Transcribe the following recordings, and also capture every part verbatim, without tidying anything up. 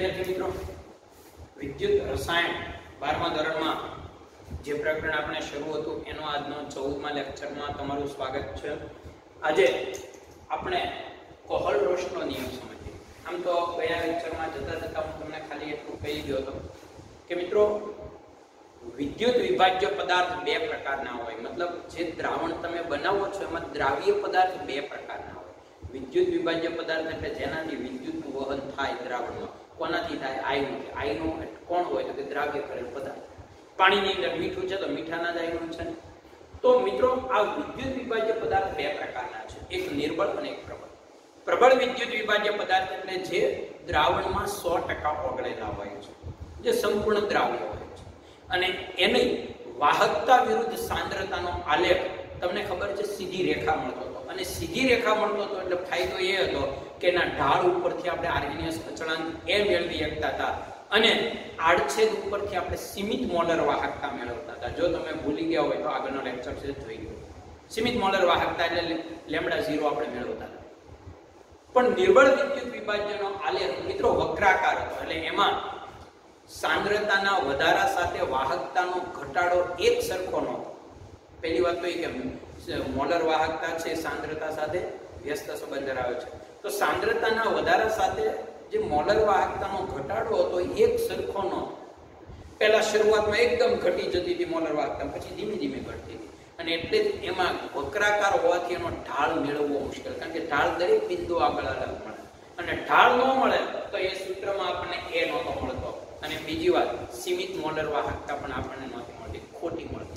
विद्यार्थी मित्रों, विद्युत रसायण बारमा धोरणમાં જે પ્રકરણ આપણે શરૂ હતું એનો આજનો ચૌદમા લેક્ચરમાં તમારું સ્વાગત છે। આજે આપણે કોહલ-રોશનો નિયમ સમજીએ। આમ તો ગયા લેક્ચરમાં જતા જતા હું તમને ખાલી એટલું કહી ગયો હતો કે મિત્રો વિદ્યુત વિભાજ્ય પદાર્થ બે પ્રકારના હોય, मतलब જે દ્રાવણ તમે બનાવો છો એમાં દ્રાવ્ય પદાર્થ બે પ્રકારના હોય। વિદ્યુત વિભાજ્ય પદાર્થ એટલે જેનાથી વિદ્યુતનું વહન થાય દ્રાવણમાં, કોનાથી થાય? આયનોથી। આયનો કોણ હોય? તો કે દ્રાવ્ય કરેલ પદાર્થ। પાણીની અંદર મીઠું છે તો મીઠાના જ આયનો છે। તો મિત્રો આ વિદ્યુત વિભાજ્ય પદાર્થ બે પ્રકારના છે, એક નિર્બળ અને એક પ્રબળ। પ્રબળ વિદ્યુત વિભાજ્ય પદાર્થ એટલે જે દ્રાવણમાં સો ટકા ઓગળેલા હોય છે, જે સંપૂર્ણ દ્રાવ્ય હોય છે અને એની વાહકતા વિરુદ્ધ સાંદ્રતાનો આલેખ તમને ખબર છે સીધી રેખા મળતો હતો। અને સીધી રેખા મળતો હતો એટલે ફાયદો એ હતો કે એના ઢાળ ઉપરથી આપણે આર્ગેનિયસ અચળાંક એ મેળવી શકતા હતા અને આડછેદ ઉપરથી આપણે સીમિત મોલર વાહકતા મેળવતા હતા। જો તમે ભૂલી ગયા હોય તો આગળનો લેક્ચર છે જોઈ લો। સીમિત મોલર વાહકતા એટલે લેમ્ડા ઝીરો આપણે મેળવતા હતા। પણ નિર્બળ વિદ્યુત વિભાજ્યનો આલેખ મિત્રો વક્રાકાર હતો, એટલે એમાં સાંદ્રતાના વધારા સાથે વાહકતાનો ઘટાડો એક સરખો ન હતો। પહેલી વાત તો એ કે મોલર વાહકતા છે સાંદ્રતા સાથે વ્યસ્ત સંબંધ ધરાવે છે, તો સાંદ્રતાના વધારા સાથે જે મોલર વાહકતાનો ઘટાડો હતો એક સરખો ન હતો। પહેલા શરૂઆતમાં એકદમ ઘટી જતી હતી મોલર વાહકતા, પછી ધીમે ધીમે ઘટતી હતી અને એટલે જ એમાં વક્રાકાર હોવાથી એનો ઢાળ મેળવવો મુશ્કેલ, કારણ કે ઢાળ દરેક બિંદુ આગળ અલગ મળે અને ઢાળ ન મળે તો એ સૂત્રમાં આપણને એ નહોતો મળતો। અને બીજી વાત, સીમિત મોલર વાહકતા પણ આપણને નહોતી મળતી, ખોટી મળતી।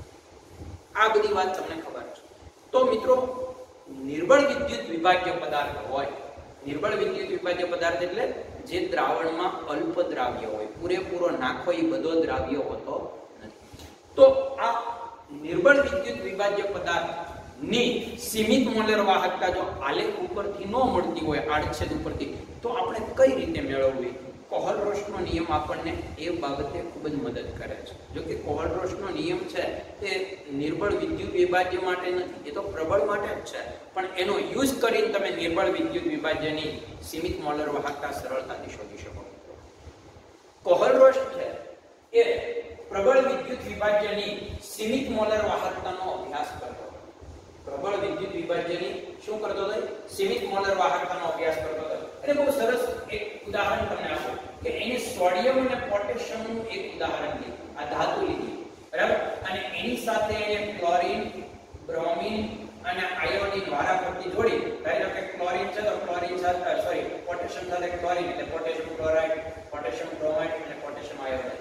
આ બધી વાત તમને ખબર છે। તો મિત્રો નિર્બળ વિદ્યુત વિભાજ્ય પદાર્થ હોય, નિર્બળ વિદ્યુત વિભાજ્ય પદાર્થ એટલે જે દ્રાવણમાં અલ્પ દ્રાવ્ય હોય, પૂરેપૂરો નાખો એ બધો દ્રાવ્ય હોતો નથી। તો આ નિર્બળ વિદ્યુત વિભાજ્ય પદાર્થ ની સીમિત મોલર વાહકતા જો આલેખ ઉપરથી ન મળતી હોય, આડછેદ ઉપરથી, તો આપણે કઈ રીતે મેળવવી? કોહલ-રોશનો નિયમ આપણને એ બાબતે ખૂબ જ મદદ કરે છે। જો કે કોહલ-રોશનો નિયમ છે તે નિર્બળ વિદ્યુત વિભાજ્ય માટે નથી, એ તો પ્રબળ માટે જ છે, પણ એનો યુઝ કરીને તમે નિર્બળ વિદ્યુત વિભાજ્યની સીમિત મોલર વાહકતા સરળતાથી શોધી શકો। કોહલ-રોશ છે એ પ્રબળ વિદ્યુત વિભાજ્યની સીમિત મોલર વાહકતાનો અભ્યાસ કરતો હતો। પ્રબળ વિદ્યુત વિભાજ્યની શું કરતો હતો? સીમિત મોલર વાહકતાનો અભ્યાસ કરતો હતો। એટલે બહુ સરસ એક ઉદાહરણ તમને આપું કે એને સોડિયમ અને પોટેશિયમનું એક ઉદાહરણ લીધું, આ ધાતુ લીધી, બરાબર, અને એની સાથે એને ક્લોરીન, બ્રોમિન અને આયોડિન વારાફરતી જોડી, ધારો કે ક્લોરીન છે તો ક્લોરીન સાથે સોરી પોટેશિયમ સાથે ક્લોરીન એટલે પોટેશિયમ ક્લોરાઇડ, પોટેશિયમ બ્રોમાઇડ અને પોટેશિયમ આયોડાઇડ,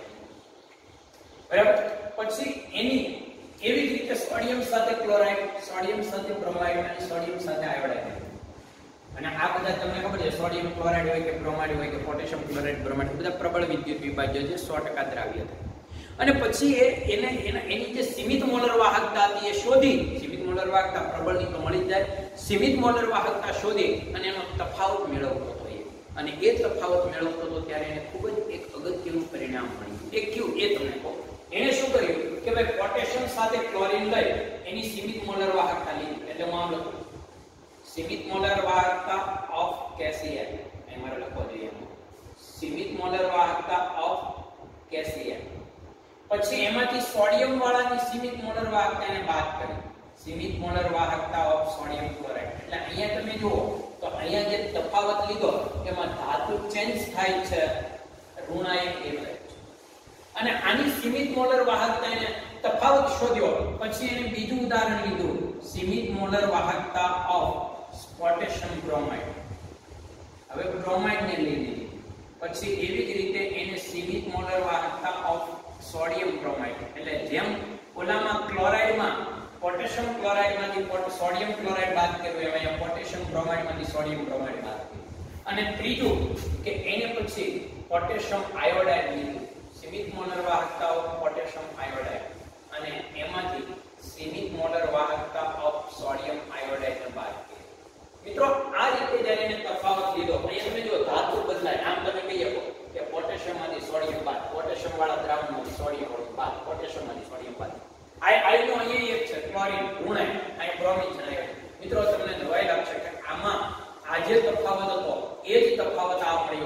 બરાબર। પછી એની એવી જ રીતે સોડિયમ સાથે ક્લોરાઇડ, સોડિયમ સાથે બ્રોમાઇડ અને સોડિયમ સાથે આયોડાઇડ, અને આ બધા તમને ખબર છે સોડિયમ ક્લોરાઇડ હોય કે બ્રોમાઇડ હોય કે પોટેશિયમ ક્લોરાઇડ, બ્રોમાઇડ બધા પ્રબળ વિદ્યુત વિભાજ્ય છે, સો ટકા દ્રાવ્ય થાય। અને પછી એ એને એની જે સીમિત મોલર વાહકતા હતી એ શોધી, સીમિત મોલર વાહકતા પ્રબળની તો મળી જાય, સીમિત મોલર વાહકતા શોધી અને એનો તફાવત મેળવતો હતો એ, અને એ તફાવત મેળવતો હતો ત્યારે એને ખૂબ જ એક અગત્યનું પરિણામ મળ્યું। એ કયું એ તમને કહું। એને શું કર્યું કે ભાઈ પોટેશિયમ સાથે ક્લોરીન લઈ એની સીમિત મોલર વાહકતા લીધી, એટલે હું આમ લખું સીમિત મોલર વાહકતા ઓફ કેસીએલ, એ મારે લખવા જોઈએ સીમિત મોલર વાહકતા ઓફ કેસીએલ। પછી એમાંથી સોડિયમ વાળાની સીમિત મોલર વાહકતાને બાદ કરી, સીમિત મોલર વાહકતા ઓફ સોડિયમ ક્લોરાઇડ। એટલે અહીંયા તમે જુઓ તો અહીંયા જે તફાવત લીધો એમાં ધાતુ ચેન્જ થાય છે, ઋણાયન એ રહે છે, અને આની સીમિત મોલર વાહકતાને તફાવત શોધ્યો, પછી એને બીજું ઉદાહરણ લીધું સીમિત મોલર વાહકતા ઓફ પોટેશિયમ બ્રોમાઇડ, હવે બ્રોમાઇડ ને લઈ લીધી, પછી એવી જ રીતે એને સીમિત મોલર વાહકતા ઓફ સોડિયમ બ્રોમાઇડ, એટલે જેમ ઓલામાં ક્લોરાઇડમાં પોટેશિયમ ક્લોરાઇડમાંથી સોડિયમ ક્લોરાઇડ બાદ કર્યું એમ અહીંયા પોટેશિયમ બ્રોમાઇડમાંથી સોડિયમ બ્રોમાઇડ બાદ કર્યું, અને ત્રીજું કે એને પછી પોટેશિયમ આયોડાઇડ લીધું, સીમિત મોલર વાહકતા ઓફ પોટેશિયમ આયોડાઇડ, અને એમાંથી સીમિત મોલર વાહકતા ઓફ સોડિયમ આયોડાઇડ બાદ કરી। મિત્રો આ રીતે જ્યારે એને તફાવત લીધો, અહીંયા તમે જો ધાતુ બદલાય, આમ તમે કહી શકો કે પોટેશિયમમાંથી સોડિયમ બાદ, પોટેશિયમ વાળા દ્રાવણમાંથી સોડિયમ બાદ, પોટેશિયમમાંથી સોડિયમ બાદ, આ આયનો અહીંયા એક છે ક્લોરીન, ઋણાયન, અહીં બ્રોમિન છે। મિત્રો તમને નવાઈ લાગશે કે આમાં આ જે તફાવત હતો એ જ તફાવત આ મળ્યો, અને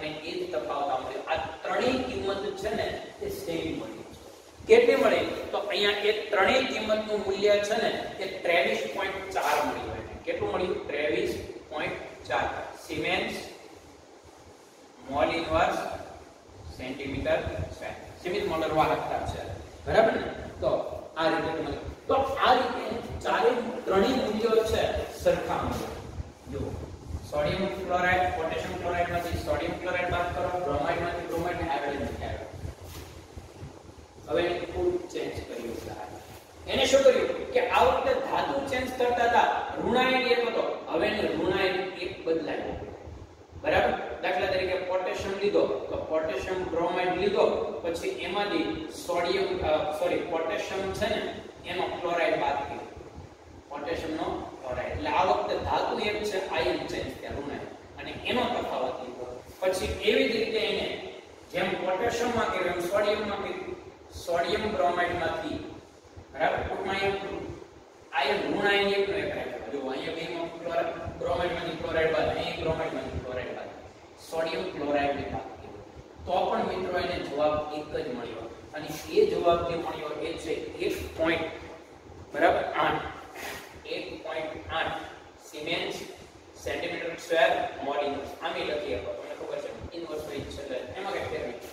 અને એ જ તફાવત મળ્યો. આ ત્રણેય કિંમત છે ને એ સેમ મળી છે. કેટલી મળી? તો અહીંયા એ ત્રણેય કિંમતનું મૂલ્ય છે ને એ ત્રેવીસ પોઈન્ટ ચાર મળ્યું. કેટલું મળ્યું? ત્રેવીસ પોઈન્ટ ચાર siemens mole inverse centimetre square. સીમિત મોલર વાહકતા છે, બરાબર ને? તો આ રીતે તમને તો આ રીતે ચારે ત્રણેય મૂલ્યો છે સરખા મળે. જો સોડિયમ ક્લોરાઇડ પોટેશિયમ ક્લોરાઇડ માંથી સોડિયમ ક્લોરાઇડ બાદ કરો, બ્રોમાઇડ માંથી બ્રોમાઇડ ને આયોડિન માંથી આયોડિન. હવે એને થોડું ચેન્જ કર્યું છે. એને શું કર્યું કે આ વખતે ધાતુ ચેન્જ કરતા હતા. ઋણાયન એક હતો, હવે એને ઋણાયન એક બદલાયો, બરાબર? દાખલા તરીકે પોટેશિયમ લીધો તો પોટેશિયમ બ્રોમાઇડ લીધો, પછી એમાંથી સોડિયમ સોરી પોટેશિયમ છે ને એનો ક્લોરાઇડ બાદ કર્યો, પોટેશિયમ નો ક્લોરાઇડ. એટલે આ વખતે ધાતુ એક છે, આયન ચેન્જ થયા ઋણાયન, અને એનો તફાવત લીધો. પછી એવી જ રીતે એને જેમ પોટેશિયમ માં કર્યું એમ સોડિયમ માં કર્યું. સોડિયમ બ્રોમાઇડ માંથી, બરાબર, ટૂંકમાં એમ આયન ઋણાયન એક નો એક રાખ્યો. જો અહીંયા બેમાં ક્લોરાઇડ બ્રોમાઇડ માંથી ક્લોરાઇડ બાદ, અહીં બ્રોમાઇડ માંથી ક્લોરાઇડ બાદ, સોડિયમ ક્લોરાઇડ ને બાદ કર્યો. તો પણ મિત્રો એને જવાબ એક જ મળ્યો, અને એ જવાબ જે મળ્યો એ છે એક પોઈન્ટ બરાબર આઠ એક પોઈન્ટ આઠ siemens centimetre square mole inverse. આમે લખીએ તો તમને ખબર છે ઇનવર્સ હોય છે એટલે એમાં કઈ ફેર નહીં.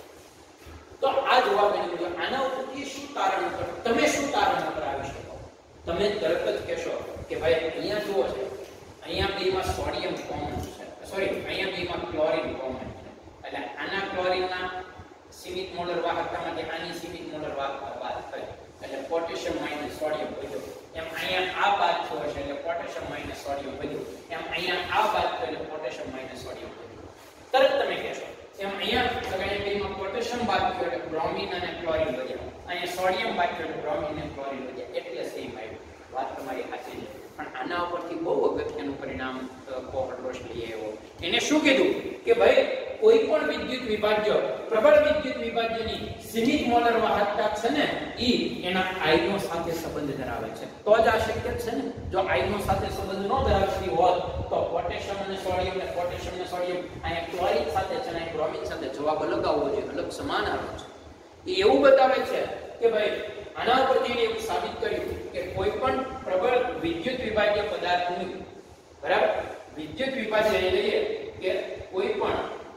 તો આ જવાબ એને મળ્યો. આના ઉપરથી શું તારણ પર તમે શું તારણ પર આવી શકો? તમે તરત જ કહેશો કે ભાઈ અહીંયા જુઓ છે, અહીંયા બેમાં સોડિયમ કોમન છે, સોરી અહીંયા બેમાં ક્લોરીન કોમન છે, એટલે આના ક્લોરીનના સીમિત મોલર વાહકતામાંથી આની સીમિત મોલર વાહકતા બાદ થઈ, એટલે પોટેશિયમ માઈનસ સોડિયમ વધ્યો. એમ અહીંયા આ બાદ થયો છે એટલે પોટેશિયમ માઈનસ સોડિયમ વધ્યો. એમ અહીંયા આ બાદ થયો એટલે પોટેશિયમ માઈનસ સોડિયમ વધ્યો. તરત તમે કહેશો એમ અહીંયા સગાઈ બેમાં પોટેશિયમ બાદ થયો એટલે બ્રોમિન અને ક્લોરીન વધ્યા, અહીંયા સોડિયમ બાદ થયો એટલે બ્રોમિન અને ક્લોરીન વધ્યા, એટલે સેમ આવ્યું. વાત તમારી સાચી છે, પણ આના ઉપરથી બહુ અગત્યનું પરિણામ કોહર્ટ રોશનીએ આવ્યો. એને શું કીધું કે ભાઈ કોઈ પણ વિદ્યુત વિભાજ્ય પ્રબળ વિદ્યુત વિભાજ્યની સીમિત મોલર વાહકતા છે ને ઈ એના આયનો સાથે સંબંધ ધરાવે છે. તો જ આ શક્ય છે ને. જો આયનો સાથે સંબંધ ન ધરાવતી હોત તો પોટેશિયમ અને સોડિયમ ને પોટેશિયમ અને સોડિયમ અહીંયા ક્લોરીન સાથે છે અને બ્રોમિન સાથે જવાબ અલગ આવવો જોઈએ, અલગ સમાન આવે છે. એ એવું બતાવે છે કે ભાઈ આના ઉપરથી એવું સાબિત કર્યું કે કોઈ પણ પ્રબળ વિદ્યુત વિભાજ્ય પદાર્થની, બરાબર, વિદ્યુત વિભાજ્ય એ લઈએ કે કોઈ પણ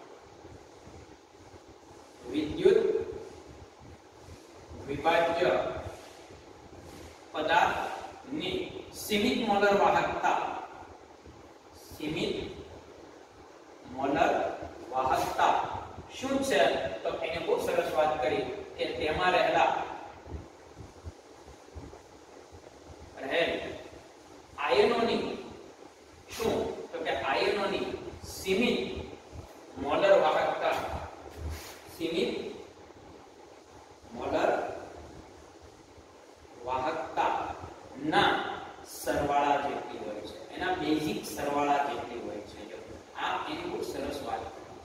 વિદ્યુત વિભાજ્ય પદાર્થની સીમિત મોલર વાહકતા સીમિત મોલર વાહકતા શું છે? તો એને બહુ સરસ વાત કરી કે તેમાં રહેલા રહેલ આયનોની શું? તો કે આયનોની સીમિત મોલર વાહકતા સીમિત મોલર વાહકતા ના સરવાળા જેટલી હોય છે, એના બેઝિક સરવાળા જેટલી હોય છે. જો આ એની બહુ સરસ વાત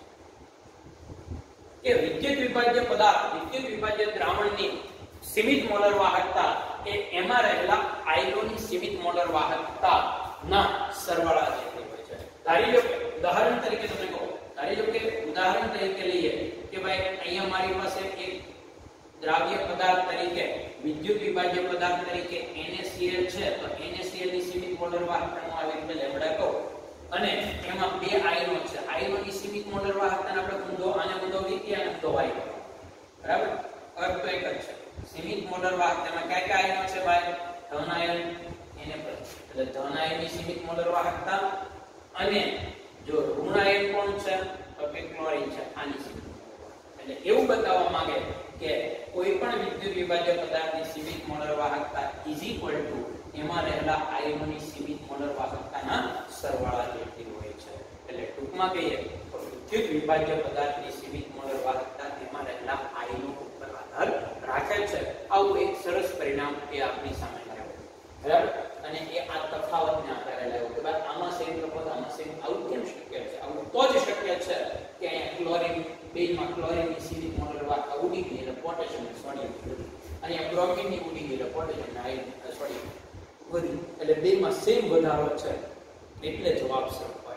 કે વિદ્યુત વિભાજ્ય પદાર્થ વિદ્યુત વિભાજ્ય દ્રાવણની સીમિત મોલર વાહકતા એ એમાં રહેલા આયનોની સીમિત મોલર વાહકતા ના સરવાળા જેટલી હોય છે. ધારી લો ઉદાહરણ તરીકે તમને કહો, ધારી લો કે ઉદાહરણ તરીકે લઈએ કે ભાઈ અહીંયા મારી પાસે એક દ્રાવ્ય પદાર્થ તરીકે વિદ્યુત વિભાજ્ય પદાર્થ તરીકે NaCl છે, તો NaCl ની સીમિત મોલર વાહકતાનું આવી રીતે લેમ્બડા કહો, અને એમાં બે આયનો છે. આયનોની સીમિત મોલર વાહકતાને આપણે ઊંધો આને ઊંધો વીતી અને ઊંધો વાય કરો, બરાબર? અર્થ તો એક જ છે. સીમિત મોલર વાહકતામાં કયા કયા આયનો છે ભાઈ? ધન આયન એને એટલે ધન આયનની સીમિત મોલર વાહકતા, અને જો ઋણ આયન કોણ છે તો કે ક્લોરીન છે, આની સીમિત. એટલે એવું બતાવવા માંગે કે કોઈ પણ વિદ્યુત વિભાજ્ય પદાર્થની સીમિત મોલર વાહકતા ઇઝ ઇક્વલ ટુ એમાં રહેલા આયનોની સીમિત મોલર વાહકતાના સરવાળા જેટલી હોય છે. એટલે ટૂંકમાં કહીએ તો વિદ્યુત વિભાજ્ય પદાર્થની સીમિત મોલર વાહકતા તેમાં રહેલા આયનો ઉપર આધાર રાખે છે. આવું એક સરસ પરિણામ એ આપણી સામે લાવ્યું, બરાબર? અને એ આ તફાવતને આધારે લાવ્યું કે ભાઈ આમાં સેમ તફાવત આમાં સેમ. આવું કેમ શક્ય છે? આવું તો જ શક્ય છે કે અહીંયા ક્લોરીન બેમાં ક્લોરીનની સીમિત મોલર વાહકતા ઉડી ગઈ એટલે પોટેશિયમ અને સોડિયમ વધી, અહીંયા બ્રોમિનની ઉડી ગઈ એટલે પોટેશિયમ અને આયન સોડિયમ વધી, એટલે બેમાં સેમ વધારો છે, એટલે જવાબ સરખો આવ્યો.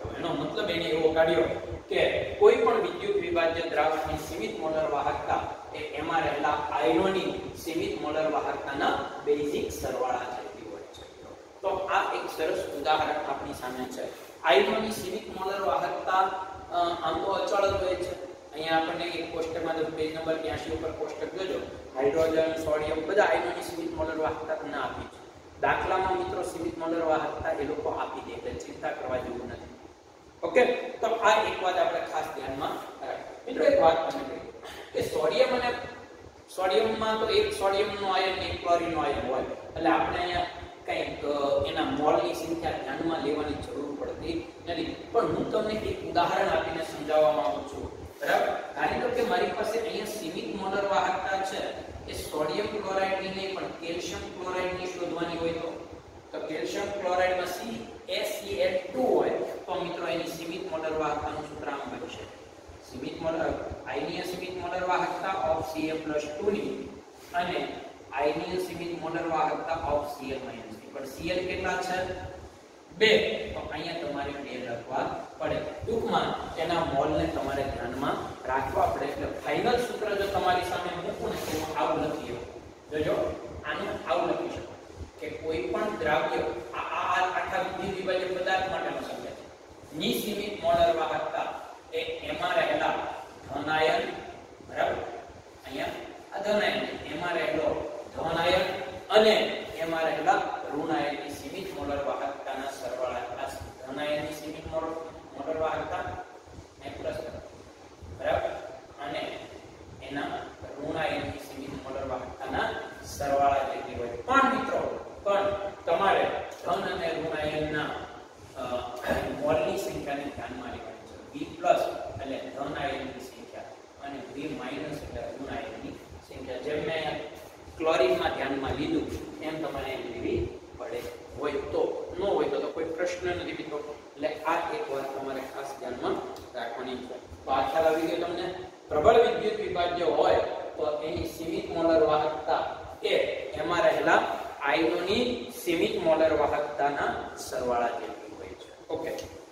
તો એનો મતલબ એને એવો કાઢ્યો કે કોઈ પણ વિદ્યુત વિભાજ્ય દ્રાવણની સીમિત મોલર વાહકતા એ એમાં રહેલા આયનોની સીમિત મોલર વાહકતાના બેઝિક સરવાળા જેટલી હોય છે. તો આ એક સરસ ઉદાહરણ આપણી સામે છે. આયનોની સીમિત મોલર વાહકતા આમ તો અચળ જ હોય છે. અહીંયા આપણને એક કોષ્ટકમાં જો પેજ નંબર ત્યાંસી ઉપર કોષ્ટક જોજો, હાઇડ્રોજન, સોડિયમ બધા આયનોની સીમિત મોલર વાહકતા તમને આપી છે. દાખલામાં મિત્રો સીમિત મોલર વાહકતા એ લોકો આપી દે એટલે ચિંતા કરવા જેવું નથી. ઓકે, તો આ એક વાત આપણે ખાસ ધ્યાનમાં રાખો. મિત્રો એક વાત તમને કહી કે સોડિયમ અને સોડિયમમાં તો એક સોડિયમનો આયન એક ક્લોરીનનો આયન હોય એટલે આપણે અહીંયા કંઈક એના મોલની સંખ્યા ધ્યાનમાં લેવાની જરૂર પડતી નથી. પણ હું તમને એક ઉદાહરણ આપીને સમજાવવા માંગુ છું. બરાબર, ધારી લો કે મારી પાસે અહીંયા સીમિત મોલર વાહકતા છે એ સોડિયમ ક્લોરાઇડની નહીં પણ કેલ્શિયમ ક્લોરાઇડની શોધવાની હોય તો તો કેલ્શિયમ ક્લોરાઇડમાં C S C L two હોય તો મિત્રો એની સીમિત મોલર વાહકતાનું સૂત્ર આમ બનશે. સીમિત મોલર આયનીય સીમિત મોલર વાહકતા of C A plus two ની અને આયનીય સીમિત મોલર વાહકતા ઓફ સી એલ માઈનસ ની. પણ સી એલ કેટલા છે? બે. તો અહીંયા તમારે બે લખવા પડે. ટૂંકમાં એના મોલને તમારે ધ્યાનમાં રાખવા પડે. એટલે ફાઇનલ સૂત્ર જો તમારી સામે મૂકું ને તો આવું લખી જોજો. આનું આવું લખી શકો કે કોઈ પણ દ્રાવ્ય આ આ આખા વિદ્યુત વિભાજ્ય પદાર્થ માટેનો શબ્દ છે. ની સીમિત મોલર વાહકતા એ એમાં રહેલા ધન આયન, બરાબર, અહીંયા આ ધન આયન એમાં રહેલો ધન આયન અને એમાં રહેલા ઋણ આયનની સીમિત મોલર વાહકતાના સરવાળા. આ ધન આયનની સીમિત મોલર વાહકતા એ પ્લસ, બરાબર, અને એના ઋણ આયનની સીમિત મોલર વાહકતાના સરવાળા જેટલી હોય. પણ મિત્રો પણ તમારે ધન અને ઋણ આયનના મોલની સંખ્યાને ધ્યાનમાં લેવાની છે. V પ્લસ એટલે ધન આયનની સંખ્યા અને V માઈનસ એટલે ઋણ આયનની સંખ્યા. જેમ મેં ક્લોરીનમાં ધ્યાનમાં લીધું એમ તમારે એમ લેવી પડે. હોય તો ન હોય તો કોઈ પ્રશ્ન નથી મિત્રો. એટલે આ એક વાત તમારે ખાસ ધ્યાનમાં રાખવાની છે. તો આ ખ્યાલ આવી ગયો તમને. પ્રબળ વિદ્યુત વિભાજ્ય હોય તો એની સીમિત મોલર વાહકતા એ એમાં રહેલા આયનોની સીમિત મોલર વાહકતાના સરવાળા જેટલી હોય છે. ઓકે,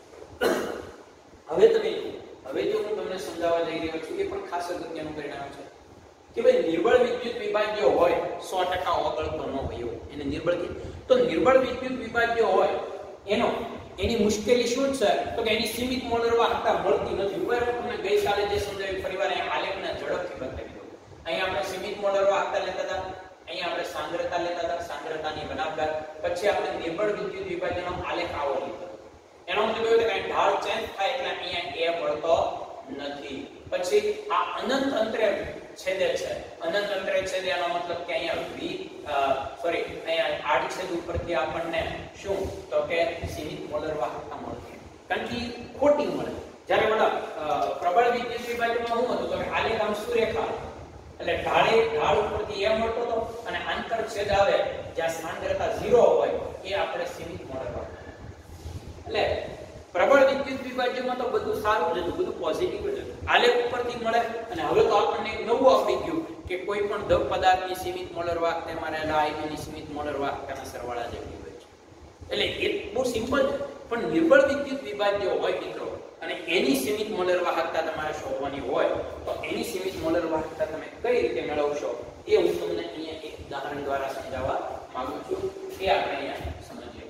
હવે તમે હવે જો હું તમને સમજાવવા જઈ રહ્યો છું એ પણ ખાસ અગત્યનું પરિણામ છે કે ભાઈ નિર્બળ વિદ્યુત વિભાજ્ય હોય સો ટકા ઓગળતો ન હોય એને નિર્બળ કે તો નિર્બળ વિદ્યુત વિભાજ્ય હોય એનો એની મુશ્કેલી શું છે તો કે એની સીમિત મોલર વાહકતા મળતી નથી. ઉપર તમને ગઈકાલે જે સમજાવ્યું ફરીવાર અહીંયા આલેખને ઝડપથી બતાવી દઉં. અહીંયા આપણે સીમિત મોલર વાહકતા લેતા હતા, અહીંયા આપણે સાંદ્રતા લેતા હતા, સાંદ્રતાની બનાવદાર. પછી આપણે નિર્બળ વિદ્યુત વિભાજ્યનો આલેખ આવો લીધો. એનો મતલબ એવું કે ઢાળ ચેન્જ થાય એટલે અહીંયા એ મળતો નથી. પછી આ અનંત અંતરે છેદે છે. અનંત અંતરે છેદે એનો મતલબ કે અહીંયા v સોરી અહીંયા આડછેદ ઉપરથી આપણને શું તો કે સીમિત મોલર વાહકતા મળતી કારણ કે ખોટી મળે. જ્યારે વડા પ્રબળ વિદ્યુત વિભાજનમાં શું હતું તો કે આલેખ આમ સુરેખા એટલે ઢાળે ઢાળ ઉપરથી એ મળતો હતો અને આંતર છેદ આવે જ્યાં સાંદ્રતા ઝીરો હોય એ આપણે સીમિત મોલર વાહકતા. એટલે પ્રબળ વિદ્યુત વિભાજ્યમાં તો બધું સારું જ હતું, બધું પોઝિટિવ જ હતું. આલેખ ઉપરથી મળે અને હવે તો આપણને એક નવું આવડી ગયું કે કોઈ પણ દ્રવ પદાર્થની સીમિત મોલર વાહકતામાં રહેલા આયનોની સીમિત મોલર વાહકતાના સરવાળા જેટલી હોય છે. એટલે એ બહુ સિમ્પલ છે. પણ નિર્બળ વિદ્યુત વિભાજ્ય હોય મિત્રો અને એની સીમિત મોલર વાહકતા તમારે શોધવાની હોય તો એની સીમિત મોલર વાહકતા તમે કઈ રીતે મેળવશો એ હું તમને અહીંયા એક ઉદાહરણ દ્વારા સમજાવવા માંગુ છું. એ આપણે અહીંયા સમજીએ.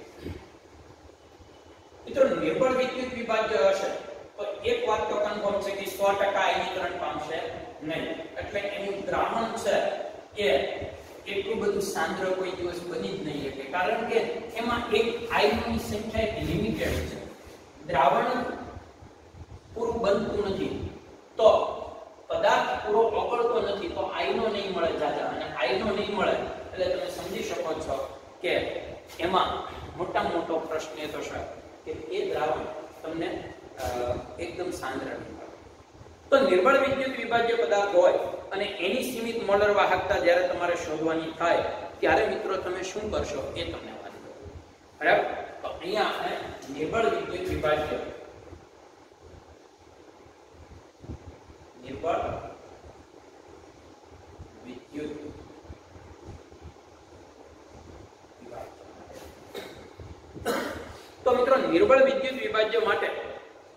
મિત્રો નિર્બળ વિદ્યુત વિભાજ્ય હશે તો એક વાત તો કન્ફર્મ છે કે સો ટકા આયનીકરણ પામશે નહીં. એટલે એનું દ્રાવણ છે એ એટલું બધું સાંદ્ર કોઈ દિવસ બની જ નહીં શકે કારણ કે એમાં એક આયનોની સંખ્યા એક લિમિટેડ છે. દ્રાવણ પૂરું બનતું નથી તો પદાર્થ પૂરો ઓગળતો નથી તો આયનો નહીં મળે જાજા અને આયનો નહીં મળે એટલે તમે સમજી શકો છો કે એમાં મોટા મોટો પ્રશ્ન એ તો છે કે એ દ્રાવણ તમને એકદમ સાંદ્ર નહીં મળે. તો નિર્બળ વિદ્યુત વિભાજ્ય પદાર્થ હોય અને એની સીમિત મોલર વાહકતા જ્યારે તમારે શોધવાની થાય ત્યારે મિત્રો તમે શું કરશો એ તમને વાત કરું. બરાબર, તો અહીંયા આપણે નિર્બળ વિદ્યુત વિભાજ્ય નિર્બળ વિદ્યુત તો મિત્રો નિર્બળ વિદ્યુત વિભાજ્ય માટે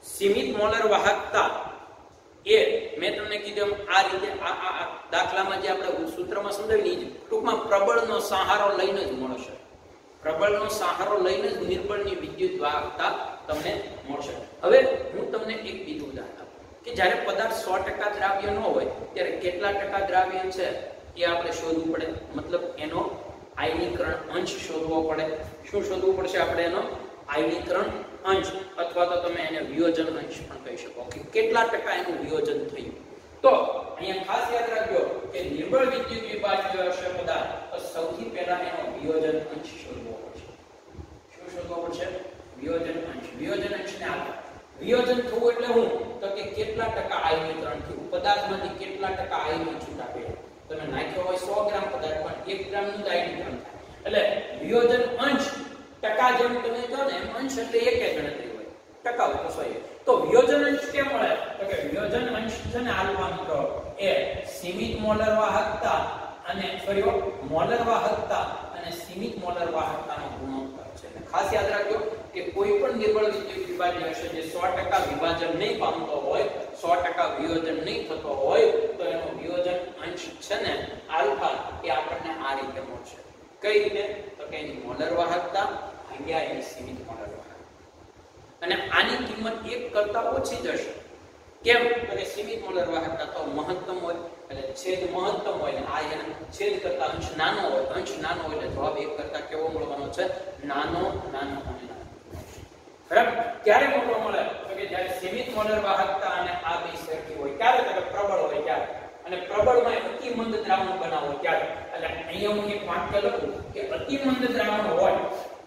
સીમિત મોલર વાહકતા એ મેં તમને કીધું આ રીતે આ આ દાખલામાં જે આપણે સૂત્રમાં સમજાવી લીધું ટૂંકમાં પ્રબળનો સહારો લઈને જ મળશે. પ્રબળનો સહારો લઈને જ નિર્બળની વિદ્યુત વાહકતા તમને મળશે. હવે હું તમને એક બીજું ઉદાહરણ આપું કે જ્યારે પદાર્થ સો ટકા દ્રાવ્ય ન હોય ત્યારે કેટલા ટકા દ્રાવ્ય છે એ આપણે શોધવું પડે. મતલબ એનો આયનીકરણ અંશ શોધવો પડે. શું શોધવું પડશે આપણે? એનો આયનીકરણ અંશ, અથવા તો તમે એને વિયોજન અંશ પણ કહી શકો કે કેટલા ટકા એનું વિયોજન થયું. તો અહીંયા ખાસ યાદ રાખજો કે નિર્બળ વિદ્યુત વિભાજ્ય હશે પદાર્થ તો સૌથી પહેલા એનો વિયોજન અંશ શોધવો પડશે. શું શોધવો પડશે? વિયોજન અંશ. વિયોજન અંશને આપણે વિયોજન થવું એટલે હું તો કે કેટલા ટકા આયનીકરણ થયું, પદાર્થમાંથી કેટલા ટકા આયનો છૂટા પડ્યા. તમે નાખ્યો હોય સો ગ્રામ પદાર્થ પણ એક ગ્રામ નું આયનીકરણ થાય. એટલે વિયોજન અંશ ટકા જેમ તમે કહો ને એમ અંશ એટલે એક એક ગણતરી હોય, ટકા હોય તો સો. તો વિયોજન અંશ કેમ મળે? તો કે વિયોજન અંશ છે ને આલ્ફા મિત્રો એ સીમિત મોલર વાહકતા અને ફરીઓ મોલર વાહકતા અને સીમિત મોલર વાહકતાનો ગુણોત્તર છે. ખાસ યાદ રાખજો કે કોઈ પણ નિર્બળ વિદ્યુત વિભાજ્ય હશે જે સો ટકા વિભાજન નહીં પામતો હોય, સો ટકા વિયોજન નહીં થતો હોય તો એનો વિયોજન અંશ છે ને આલ્ફા એ આપણને આ રીતે મળશે. કઈ રીતે? તો કે એની મોલર વાહકતા ભાગ્યા એની સીમિત મોલર વાહકતા. અને આની કિંમત એક કરતા ઓછી જશે. કેમ? તો કે સીમિત મોલર વાહકતા તો મહત્તમ હોય એટલે છેદ મહત્તમ હોય ને આ એના છેદ કરતા અંશ નાનો હોય. અંશ નાનો હોય એટલે જવાબ એક કરતા કેવો મળવાનો છે? નાનો નાનો અને નાનો. બરાબર? ક્યારે મોટો મળે? તો કે જ્યારે સીમિત મોલર વાહકતા અને આ બે સરખી હોય. ક્યારે? તો કે પ્રબળ હોય ત્યારે. અને પ્રબળમાં અતિ મંદ દ્રાવણ બનાવો ત્યારે. એટલે અહીંયા હું એક વાક્ય લખું કે અતિ મંદ દ્રાવણ હોય,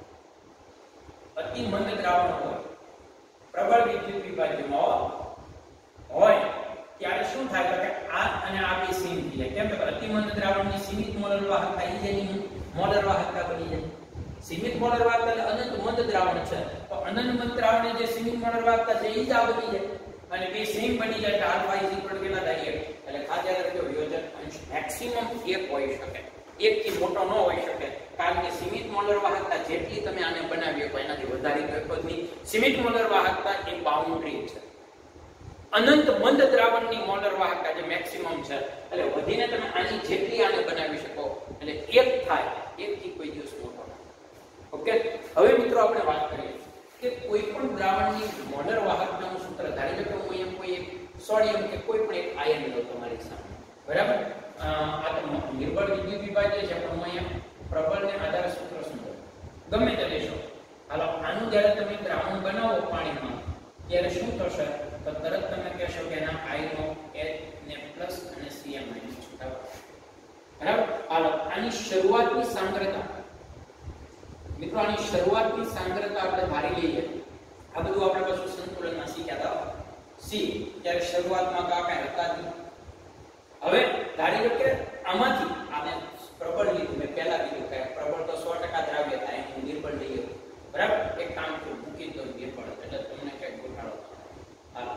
અતિ મંદ દ્રાવણ હોય પ્રબળ વિદ્યુત વિભાજ્યમાં હોય ત્યારે શું થાય? તો કે આ અને આ બે સીમિત થઈ જાય. કેમ? કે અતિ મંદ દ્રાવણની સીમિત મોલર વાહકતા એ જેની મોલર વાહકતા બની જાય. સીમિત મોલર વાહકતા એટલે અનંત મંદ દ્રાવણ છે તો અનંત મંદ દ્રાવણની જે સીમિત મોલર વાહકતા છે એ જ આ બની જાય અને બે સેમ બની જાય. આલ્ફા ઇઝ ઇક્વલ ટુ કેટલા થાય? એટલે ખાસ યાદ રાખજો વિયોજન અંશ મેક્સિમમ એક હોઈ શકે, એક થી મોટો ન હોઈ શકે. કારણ કે સીમિત મોલર વાહકતા જેટલી તમે આને બનાવી શકો એનાથી વધારે કોઈ સીમિત મોલર વાહકતા એ બાઉન્ડ્રી છે. અનંત મંદ દ્રાવણની મોલર વાહકતા જે મેક્સિમમ છે એટલે વધીને તમે આની જેટલી આને બનાવી શકો એટલે એક થાય, એક થી કોઈ દિવસ મોટો ના. ઓકે, હવે મિત્રો આપણે વાત કરીએ કે કોઈ પણ દ્રાવણની મોલર વાહકતાનું સૂત્ર ધારી લો કે હું એમ કોઈ એક સોડિયમ કે કોઈ પણ એક આયન લો તમારી સામે. બરાબર? આ તો નિર્બળ વિદ્યુત વિભાજ્ય છે પણ હું અહીંયા પ્રબળને આધારે સૂત્ર સમજો ગમે તે લેશો. હાલો આનું જ્યારે તમે દ્રાવણ બનાવો પાણીમાં ત્યારે શું થશે? તો તરત તમે કહેશો કે એના આયનો H ને પ્લસ અને Cl માઈનસ છૂટા પડશે. બરાબર? હાલો આની શરૂઆતની સાંદ્રતા મિત્રો, આની શરૂઆતની સાંદ્રતા આપણે ધારી લઈએ. આ બધું આપણે પાછું સંતુલનમાં શીખ્યા હતા. C ત્યારે શરૂઆતમાં કા કાંઈ હતા નહીં. હવે ધારી લો કે આમાંથી આને પ્રબળ લીધું, મેં પહેલા કીધું કે પ્રબળ તો સો ટકા દ્રાવ્ય થાય, હું નિર્બળ લઈએ. બરાબર? એક કામ કરું, મૂકી દો નિર્બળ એટલે તમને કઈ ગોઠાળો હાલો.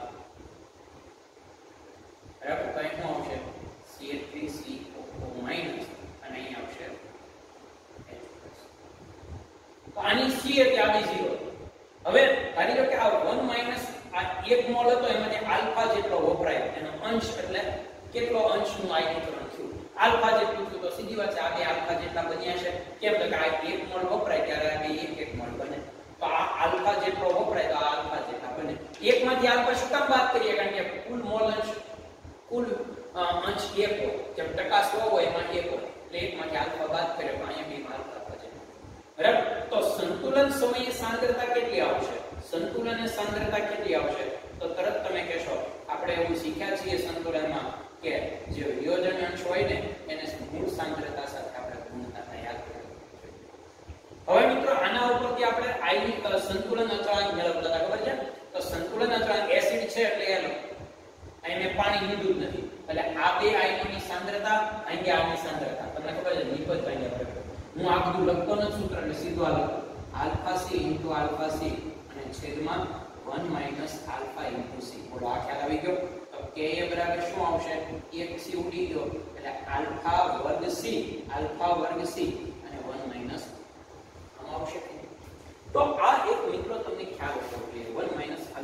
બરાબર? તો અહીં શું આવશે? C H three C O minus અને અહીં આવશે H પ્લસ. તો આની C એટલે આ બી ઝીરો. હવે ધારી લો કે આ વન માઈનસ આ એક મોલ હતો એમાંથી આલ્ફા જેટલો વપરાય એનો અંશ એટલે કેટલો અંશનું આયનીકરણ થયું? આલ્ફા જેટલું થયું. તો સીધી વાત છે આ બે આલ્ફા જેટલા બન્યા છે. કેમ? તો કે આ એક મોલ વપરાય ત્યારે આ બે એક એક મોલ બને. તો આ આલ્ફા જેટલો વપરાય તો આ આલ્ફા જેટલા બને. એકમાંથી આલ્ફા શું કામ બાદ કરીએ? કારણ કે કુલ મોલ અંશ કુલ અંશ એક હોય, જેમ ટકા સો હોય એમાં એક હોય એટલે એકમાંથી આલ્ફા બાદ કરીએ તો અહીંયા બે આલ્ફા બચે. બરાબર? તો સંતુલન સમયે સાંદ્રતા કેટલી આવશે? સંતુલન સાંદ્રતા કેટલી આવશે? તો તરત તમે કહેશો આપણે એવું શીખ્યા છીએ સંતુલનમાં કે જે વિયોજન અંશ હોય ને એને મૂળ સાંદ્રતા સાથે આપણે ગુણતા યાદ રાખવું. હવે મિત્રો આના ઉપરથી આપણે આયનિક સંતુલન અચળાંક મેળવતા હતા. ખબર છે? તો સંતુલન અચળાંક એસિડ છે એટલે એનો અહીં મેં પાણી લીધું જ નથી એટલે આ બે આયનોની સાંદ્રતા અહીં આની સાંદ્રતા તમને ખબર છે નિપજ અહીંયા પડે. હું આ બધું લખતો નથી સૂત્ર એટલે સીધું આ લખું alpha C into alpha C અને છેદમાં one minus alpha into C. બોલો આ ખ્યાલ આવી ગયો? તો કે એ બરાબર શું આવશે? એક સી ઉડી ગયો એટલે આલ્ફા વર્ગ સી આલ્ફા વર્ગ સી અને વન માઈનસ આમ આવશે. તો આ એક મિત્રો તમને ખ્યાલ હોવો જોઈએ વન માઈનસ આલ્ફા.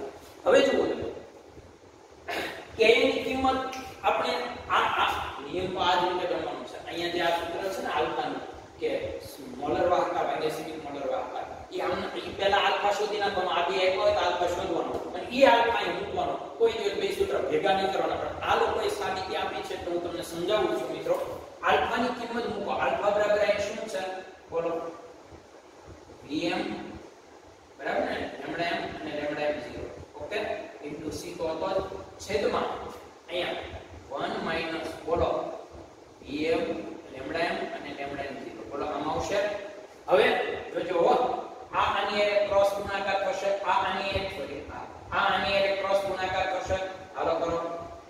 હવે જુઓ તમે કે ની કિંમત આપણે આ આ નિયમ તો આ જ રીતે ગણવાનો છે. અહીંયા જે આ સૂત્ર છે ને આલ્ફાનું કે મોલર વાહકતા ભાગ્યા સીમિત મોલર વાહકતા એ આમ એ પહેલા આલ્ફા શોધી નાખવાનો. આ બે આપ્યો હોય તો આલ્ફા શોધવાનો અને એ આલ્ફા અહીં મૂકવાનો. કોઈ દિવસ બે સૂત્ર ભેગા નહીં કરવાના. પણ આ લોકોએ સાબિતી આપી છે તો હું તમને સમજાવું છું મિત્રો. આલ્ફાની કિંમત મૂકો. આલ્ફા બરાબર અહીં શું છે બોલો? vm બરાબર ને લેમ્ડા m અને lambda m zero. Okay into c તો હતો છેદમાં અહીંયા one માઈનસ બોલો vm લેમ્ડા m અને લેમ્ડા m ઝીરો. બોલો આમ આવશે. હવે જોજો આ આની એક ક્રોસ ગુણાકાર થશે. આ આની એક સોરી આ આ આની એક ક્રોસ ગુણાકાર થશે. હાલો કરો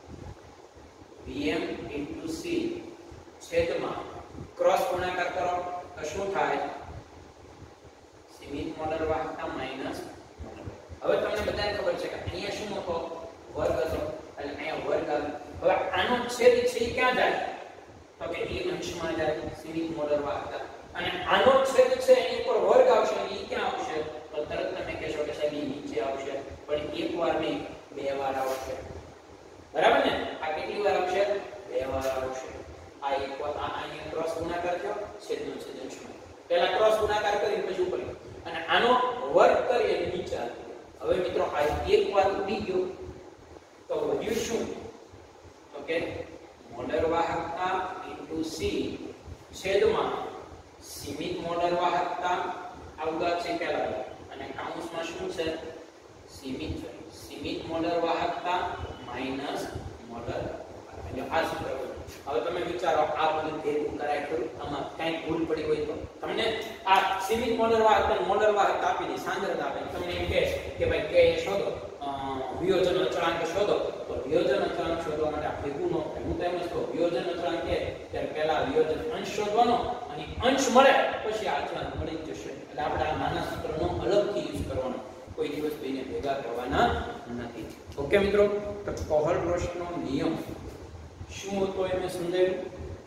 vm c છેદમાં ક્રોસ ગુણાકાર કરો તો શું થાય? સીમિત મોલર વાહકતા માઈનસ મોલર. હવે તમને બધાને ખબર છે કે અહીંયા શું હતો? વર્ગ હતો. એટલે અહીંયા વર્ગ આવે. હવે આનો છેદ છે એ ક્યાં જાય? તો કે એ અંશમાં જાય સીમિત મોલર વાહકતા. અને આનો છેદ છે એની ઉપર વર્ગ આવશે. એ ક્યાં આવશે? તો તરત તમે કહેશો કે સાહેબ એ નીચે આવશે. પણ એક વાર નહીં બે વાર આવશે. બરાબર ને? આ કેટલી વાર આવશે? બે વાર આવશે. આ એક વાર આ અહીંયા ક્રોસ ગુણાકાર થયો છેદનો છેદ અંશમાં. પહેલા ક્રોસ ગુણાકાર કરી પછી ઉપર અને આનો વર્ગ કરી અને નીચે આવ્યો. હવે મિત્રો આ એક વાર ઉડી ગયો તો વધ્યું શું? તો કે મોલર વાહકતા ઇન્ટુ c છેદમાં સીમિત મોલર વાહકતા આવગા છે પહેલા અને કાઉન્સમાં શું છે? સીમિત છે. સીમિત મોલર વાહકતા માઈનસ મોલર. એટલે આ સૂત્ર. હવે તમે વિચારો આ બધું ભેગું કરાય ખરું? આમાં કઈ ભૂલ પડી હોય તો તમને આ સીમિત મોલર વાહકતા મોલર વાહકતા આપી દી સાંદ્રતા આપી તમને એમ કહે કે ભાઈ કે શોધો વિયોજન અચળાંક શોધો. તો વિયોજન અચળાંક શોધવા માટે આ ભેગું નો હું તો એમ જ કહું વિયોજન અચળાંક કે ત્યારે પહેલા વિયોજન અંશ શોધવાનો અને અંશ મળે પછી આ અચળાંક મળી જશે. એટલે આપણે આ નાના સૂત્રનો અલગથી યુઝ કરવાનો. કોઈ દિવસ બેને ભેગા કરવાના નથી. ઓકે મિત્રો, તો કોહલબ્રુશનો નિયમ શું હતો એ મેં સમજાવ્યું.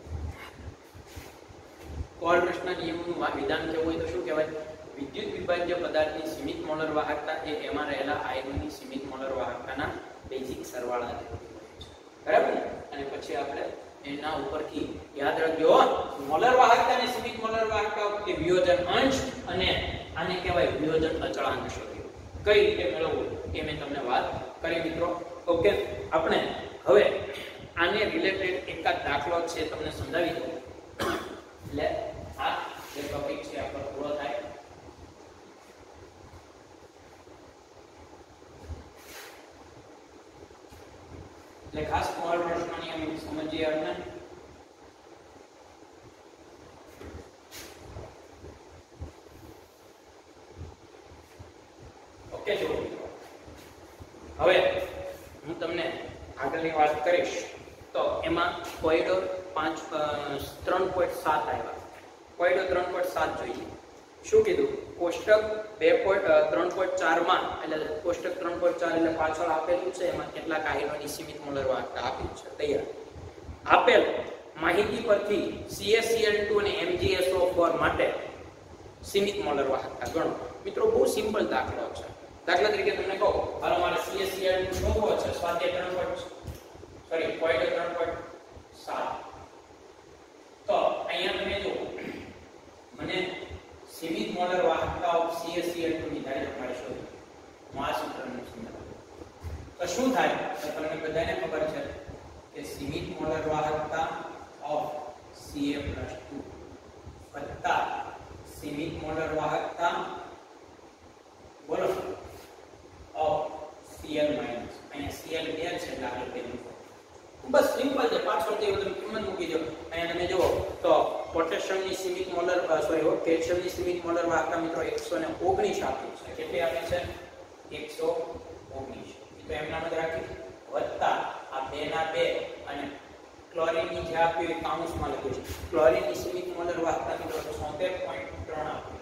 કોહલબ્રુશના નિયમનું વિધાન કેવું હોય તો શું કહેવાય? વિદ્યુત વિભાજ્ય પદાર્થની સીમિત મોલર વાહકતા એ એમાં રહેલા આયનોની સીમિત મોલર વાહકતાના બેઝિક સરવાળા જેટલી હોય છે. બરાબર ને? અને પછી આપણે એના ઉપરથી યાદ રાખજો મોલર વાહકતાની સીમિત મોલર વાહકતા વખતે વિયોજન અંશ અને આને કહેવાય વિયોજન અચળાંક શોધ્યો. કઈ રીતે મેળવવું એ મેં તમને વાત કરી મિત્રો. ઓકે, આપણે હવે આને રિલેટેડ એકાદ દાખલો છે તમને સમજાવી દઉં. એટલે આ જે ટોપિક છે આપણો પૂરો થાય. એટલે ખાસ કોહલબ્રુશનો નિયમ સમજીએ આપણે. ઓકે જો હવે હું તમને આગળની વાત કરીશ તો એમાં કોયડો પાંચ ત્રણ પોઈન્ટ સાત આવ્યા. કોયડો ત્રણ પોઈન્ટ સાત જોઈએ. શું કીધું? કોષ્ટક બે પોઈન્ટ ત્રણ પોઈન્ટ ચાર માં એટલે કોષ્ટક ત્રણ પોઈન્ટ ચાર એટલે પાછળ આપેલું છે એમાં કેટલાક આયનોની સીમિત મોલર વાહકતા આપી છે. તૈયાર આપેલ માહિતી પરથી C S C L two અને M G S O four માટે સીમિત મોલર વાહકતા ગણો. મિત્રો બહુ સિમ્પલ દાખલો છે. દાખલા તરીકે તમને કહો હાલો મારે C S C L two શોધવો છે. સ્વાધ્યાય ત્રણ પોઈન્ટ સોરી કોયડો ત્રણ પોઈન્ટ સાત. તો અહીંયા તમે જો મને સીમિત મોલર વાહકતા of C S C L two ની ધારી તમારે શોધવું. હું આ સૂત્રને સમજાવું તો શું થાય? તો તમને બધાને ખબર છે કે સીમિત મોલર વાહકતા of C A plus two વત્તા સીમિત મોલર વાહકતા બોલો ઓફ સી એલ માઈનસ. અહીંયા સી એલ બે છે એટલે આગળ પેલું બસ સિમ્પલ છે. પાછળથી તમે કિંમત મૂકી દો. અહીંયા તમે જુઓ તો પોટેશિયમની સીમિત મોલર સોરી કેલ્શિયમની સીમિત મોલર વાહકતા મિત્રો એકસો ઓગણીસ આપી છે. કેટલી આપી છે? એકસો ઓગણીસ. તો એમ નામ જ રાખી વત્તા આ બે ના બે અને ક્લોરીનની જે આપી હોય કાઉન્સમાં લખ્યું છે. ક્લોરીનની સીમિત મોલર વાહકતા મિત્રો છોતેર પોઈન્ટ ત્રણ આપી.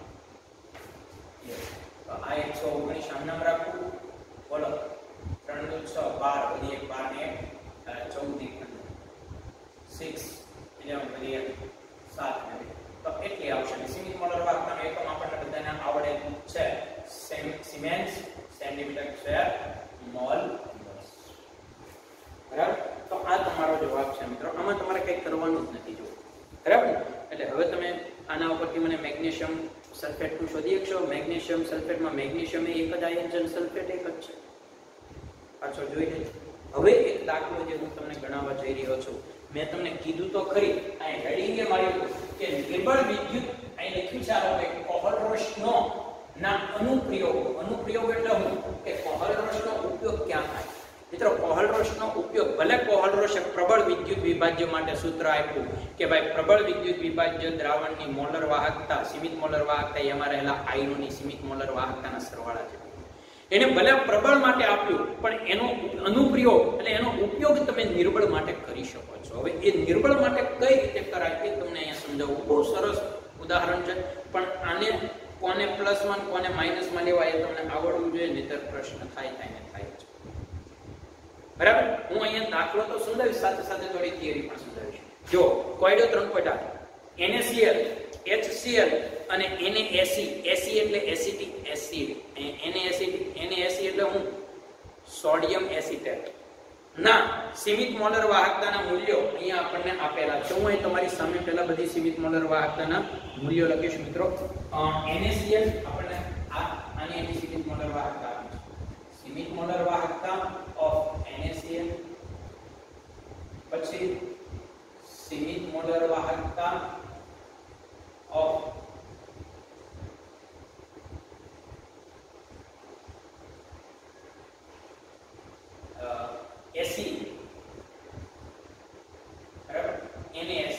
તો આ એકસો ઓગણીસ આમ નામ રાખવું. બોલો ત્રણ દુ છ બાર વધી એક બાર ને ચૌદ સિક્સ ઇલેવન વધી એક સાત તો એટલી આવશે. સીમિત મોલર વાહકતાનો એકમ આપણને બધાને આવડે છે. સિમેન્સ સેન્ટીમીટર સ્ક્વેર મોલ દસ. બરાબર? તો આ તમારો જવાબ છે મિત્રો. આમાં તમારે કંઈ કરવાનું જ નથી. જો બરાબર. એટલે હવે તમે આના ઉપરથી મને મેગ્નેશિયમ સલ્ફેટ નું શોધી શકશો. મેગ્નેશિયમ સલ્ફેટમાં મેગ્નેશિયમ એ એક જ આયન, સલ્ફેટ એક જ છે. પાછો જોઈ લેજો. હવે એક દાખલો જે હું તમને ગણાવવા જઈ રહ્યો છું, મેં તમને કીધું તો ખરી, અહીં હેડિંગે માર્યું કે નિર્બળ વિદ્યુત, અહીં લખ્યું છે આ કે કોહલરોસનો ના અનુપ્રયોગ. અનુપ્રયોગ એટલે હું કે કોહલરોસનો ઉપયોગ ક્યાં થાય? મિત્રો, કોહલરોસનો ઉપયોગ, ભલે કોહલરોસ એક પ્રબળ વિદ્યુત વિભાજ્ય માટે સૂત્ર આપ્યું કે ભાઈ પ્રબળ વિદ્યુત વિભાજ્ય દ્રાવણની મોલર વાહકતા, સીમિત મોલર વાહકતા એમાં રહેલા આયનોની સીમિત મોલર વાહકતાના સરવાળા છે. એને ભલે પ્રબળ માટે આપ્યું, પણ એનો અનુપ્રયોગ એટલે એનો ઉપયોગ તમે નિર્બળ માટે કરી શકો છો. હવે એ નિર્બળ માટે કઈ રીતે કરાય એ તમને અહીંયા સમજાવવું. બહુ સરસ ઉદાહરણ છે, પણ આને કોને પ્લસ વન કોને માઇનસ માં લેવા એ તમને આવડવું જોઈએ, નહીતર પ્રશ્ન થાય થાય ને થાય છે. બરાબર? હું અહીંયા દાખલો તો સમજાવીશ, સાથે સાથે થોડી થિયરી પણ સમજાવીશ. જો કોયડો ત્રણ પોઈન્ટ આઠ NaCl, HCl અને NaAC. Ac એટલે એસિટિક એસિડ, NaACid, NaAC એટલે હું સોડિયમ એસિટેટ ના સીમિત મોલર વાહકતાના મૂલ્યો અહીંયા આપણને આપેલા છે. હું અહીં તમારી સામે પહેલા બધી સીમિત મોલર વાહકતાના મૂલ્યો લખીશ મિત્રો. NaCl આપણને આ આની એની સીમિત મોલર વાહકતા આપી છે. સીમિત મોલર વાહકતા ઓફ NaCl, પછી સીમિત મોલર વાહકતા of uh, Ac, બરાબર? NaAC,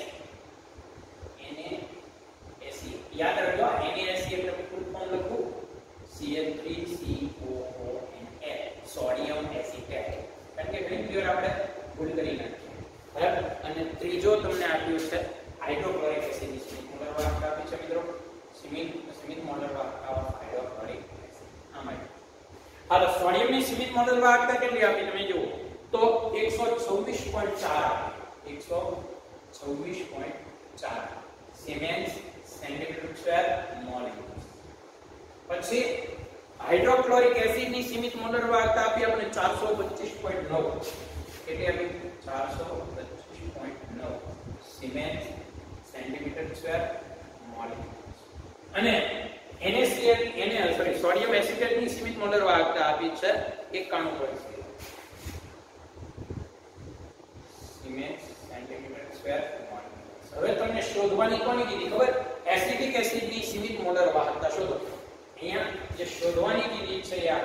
NaAC યાદ રાખજો. NaAC એટલે ફૂલ ફોર્મ લખું C L three C O O N A, sodium acetate. કારણ કે ઘણી વાર આપણે ભૂલ કરી નાખીએ. બરાબર? અને ત્રીજો તમને આપ્યું છે હાઇડ્રોક્લોરિક એસિડ ની સીમિત મોલર વાહકતા આપી છે મિત્રો. સીમિત સીમિત મોલર વાહકતા ઓફ હાઇડ્રોક્લોરિક એસિડ. આમાં હાલો, સોડિયમ ની સીમિત મોલર વાહકતા કેટલી આપી તમે જુઓ તો એકસો છવ્વીસ પોઈન્ટ ચાર આપી. એકસો છવ્વીસ પોઈન્ટ ચાર સિમેન્સ સેન્ટીમીટર સ્ક્વેર મોલ. પછી હાઇડ્રોક્લોરિક એસિડ ની સીમિત મોલર વાહકતા આપી આપણે ચારસો પચીસ પોઈન્ટ નવ. કેટલી આપી? ચારસો પચીસ પોઈન્ટ નવ સિમેન્સ સેન્ટીમીટર સ્ક્વેર મોલ. અને NaCl Na sorry sodium acetate ની સીમિત મોલર વાહકતા આપી છે એકાણું પોઈન્ટ શૂન્ય સિમેન્સ સેન્ટીમીટર સ્ક્વેર મોલ. હવે તમને શોધવાની કોની કીધી ખબર? એસિટિક એસિડ ની સીમિત મોલર વાહકતા શોધો. અહીંયા જે શોધવાની કીધી છે યાર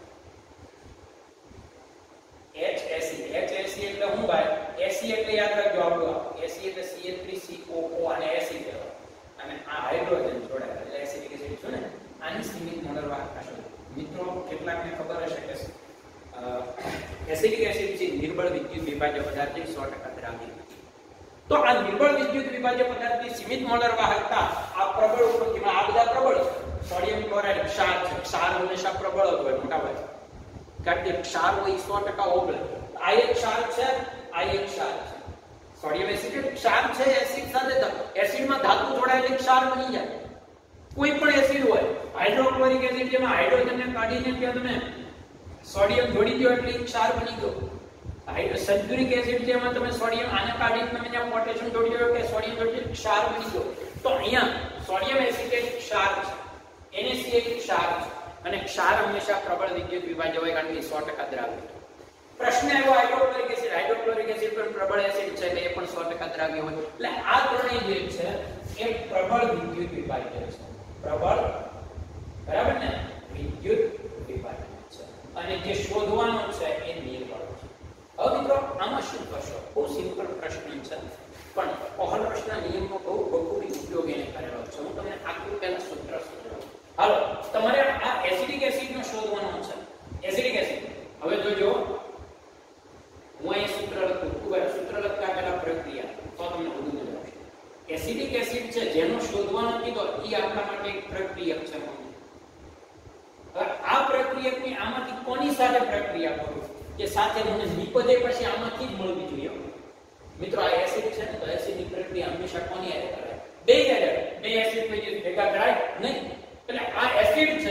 HAC. HAC એટલે હું ભાઈ? Ac એટલે યાદ રાખજો આપણું Ac એટલે C L three C O O અને એસિડ કહેવાય. અને આ હાઇડ્રોજન જોડાયેલા એટલે એસિડિક એસિડ છે ને. આની સીમિત મોલર વાહકતા શોધો. મિત્રો, કેટલાકને ખબર હશે કે એસિડિક એસિડ છે નિર્બળ વિદ્યુત વિભાજ્ય પદાર્થ સો ટકા દ્રાવ્ય નથી. તો આ નિર્બળ વિદ્યુત વિભાજ્ય પદાર્થની સીમિત મોલર વાહકતા આ પ્રબળ ઉપરથીમાં આ બધા પ્રબળ છે. સોડિયમ ક્લોરાઇડ ક્ષાર છે. ક્ષાર હંમેશા પ્રબળ જ હોય મોટા ભાઈ, કારણ કે ક્ષાર હોય સો ટકા ઓગળે. આ એક ક્ષાર છે, આ એક ક્ષાર છે. સોડિયમ એસિટેટ ક્ષાર છે, એસિડ સાથે એસિડમાં ધાતુ જોડાયેલી ક્ષાર બની જાય. કોઈ પણ એસિડ હોય, હાઇડ્રોક્લોરિક એસિડ જેમાં હાઇડ્રોજનને કાઢીને ત્યાં તમે સોડિયમ જોડી દો એટલે ક્ષાર બની ગયો. સલ્ફ્યુરિક એસિડ જેમાં તમે સોડિયમ આને કાઢીને તમે ત્યાં પોટેશિયમ જોડી દો કે સોડિયમ જોડી દો ક્ષાર બની ગયો. તો અહીંયા સોડિયમ એસિટેટ ક્ષાર છે, NaCl ક્ષાર છે. અને ક્ષાર હંમેશા પ્રબળ વિદ્યુત વિભાજ્ય હોય કારણ કે સો ટકા દ્રાવ્ય. પ્રશ્ન આવ્યો હાઇડ્રોક્લોરિક એસિડ. હાઇડ્રોક્લોરિક એસિડ પણ પ્રબળ એસિડ છે એટલે એ પણ સો ટકા દ્રાવ્ય હોય. એટલે આ ત્રણેય જે છે એ પ્રબળ વિદ્યુત વિભાજ્ય છે. પ્રબળ, બરાબર ને? વિદ્યુત વિભાજ્ય છે. અને જે શોધવાનું છે એ નિર્બળ છે. હવે મિત્રો, આમાં શું કરશો? બહુ સિમ્પલ પ્રશ્ન છે, પણ કોહલરોસના નિયમનો બહુ બખૂબી ઉપયોગ એને કરેલો છે. હું તમને આખું પહેલા સૂત્ર સમજાવું. હાલો, તમારે આ એસિડિક એસિડનો શોધવાનો છે. એસિડિક એસિડ હવે જોજો, હું અહીં સૂત્ર લખું છું. સૂત્ર લખતા પહેલા પ્રક્રિયા તો તમને વધુ મજા આવશે. એસિડિક એસિડ છે જેનો શોધવાનો કીધો એ આપણા માટે એક પ્રક્રિયક છે. હવે આ પ્રક્રિયકની આમાંથી કોની સાથે પ્રક્રિયા કરું કે સાથે મને નિપજે પછી આમાંથી જ મળવી જોઈએ. મિત્રો, આ એસિડ છે ને, તો એસિડની પ્રક્રિયા હંમેશા કોની હારે કરાય? બે હારે. બે એસિડ ભેગા કરાય નહીં. એટલે આ એસિડ છે તો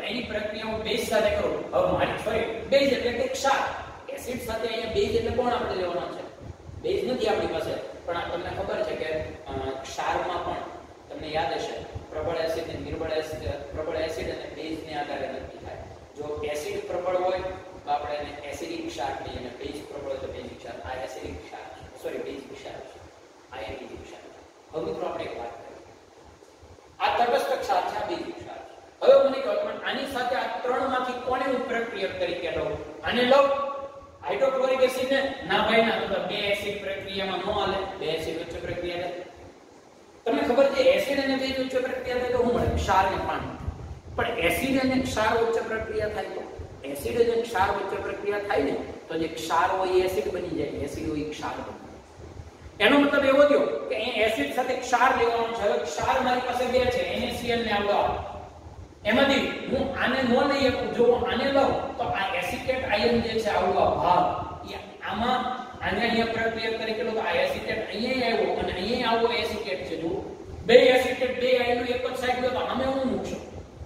એની પ્રક્રિયા હું બેઝ સાથે કરું. હવે મારી સોરી બેઝ એટલે કે ક્ષાર. એસિડ સાથે અહીંયા બેઝ એટલે કોણ આપણે લેવાનો છે? બેઝ નથી આપણી પાસે, પણ આ તમને ખબર છે કે ક્ષારમાં પણ તમને યાદ હશે પ્રબળ એસિડ અને નિર્બળ એસિડ, પ્રબળ એસિડ અને બેઝ ને આધારે નક્કી થાય. જો એસિડ પ્રબળ હોય તો આપણે એને એસિડિક ક્ષાર કહીએ અને બેઝ પ્રબળ હોય તો બેઝિક ક્ષાર. આ એસિડિક ક્ષાર છે, સોરી બેઝિક ક્ષાર છે, આ એસિડિક ક્ષાર. હવે મિત્રો આપણે એક વાત કરીએ. આ તટસ્થ ક્ષાર છે, આ બેઝિક ક્ષાર છે. હવે મને કહો તમે આની સાથે આ ત્રણમાંથી કોને હું પ્રક્રિયક તરીકે લઉં? આને લઉં હાઇડ્રોક્લોરિક એસિડ ને? ના ભાઈ ના, તો બે એસિડ પ્રક્રિયામાં નો હાલે. બે એસિડ વચ્ચે પ્રક્રિયા થાય. તમને ખબર છે એસિડ અને બેઝ વચ્ચે પ્રક્રિયા થાય તો શું મળે? ક્ષાર અને પાણી. પણ એસિડ અને ક્ષાર વચ્ચે પ્રક્રિયા થાય તો એસિડ અને ક્ષાર વચ્ચે પ્રક્રિયા થાય ને તો જે ક્ષાર હોય એ એસિડ બની જાય, એસિડ હોય ક્ષાર બની જાય. એનો મતલબ એવો થયો કે અહીં એસિડ સાથે ક્ષાર લેવાનો છે. હવે ક્ષાર મારી પાસે બે છે, NaCl ને આવડો. એમાંથી હું આને નો લઈ શકું. જો હું આને લઉં તો આ એસિટેટ આયન જે છે આવડો ભાગ એ આમાં આને અહીંયા પ્રક્રિયા તરીકે લો તો આ એસિટેટ અહીંયા આવ્યો અને અહીંયા આવો એસિટેટ છે. જો બે એસિટેટ બે આયનો એક જ સાઈડ લો તો આમે હું મૂકશું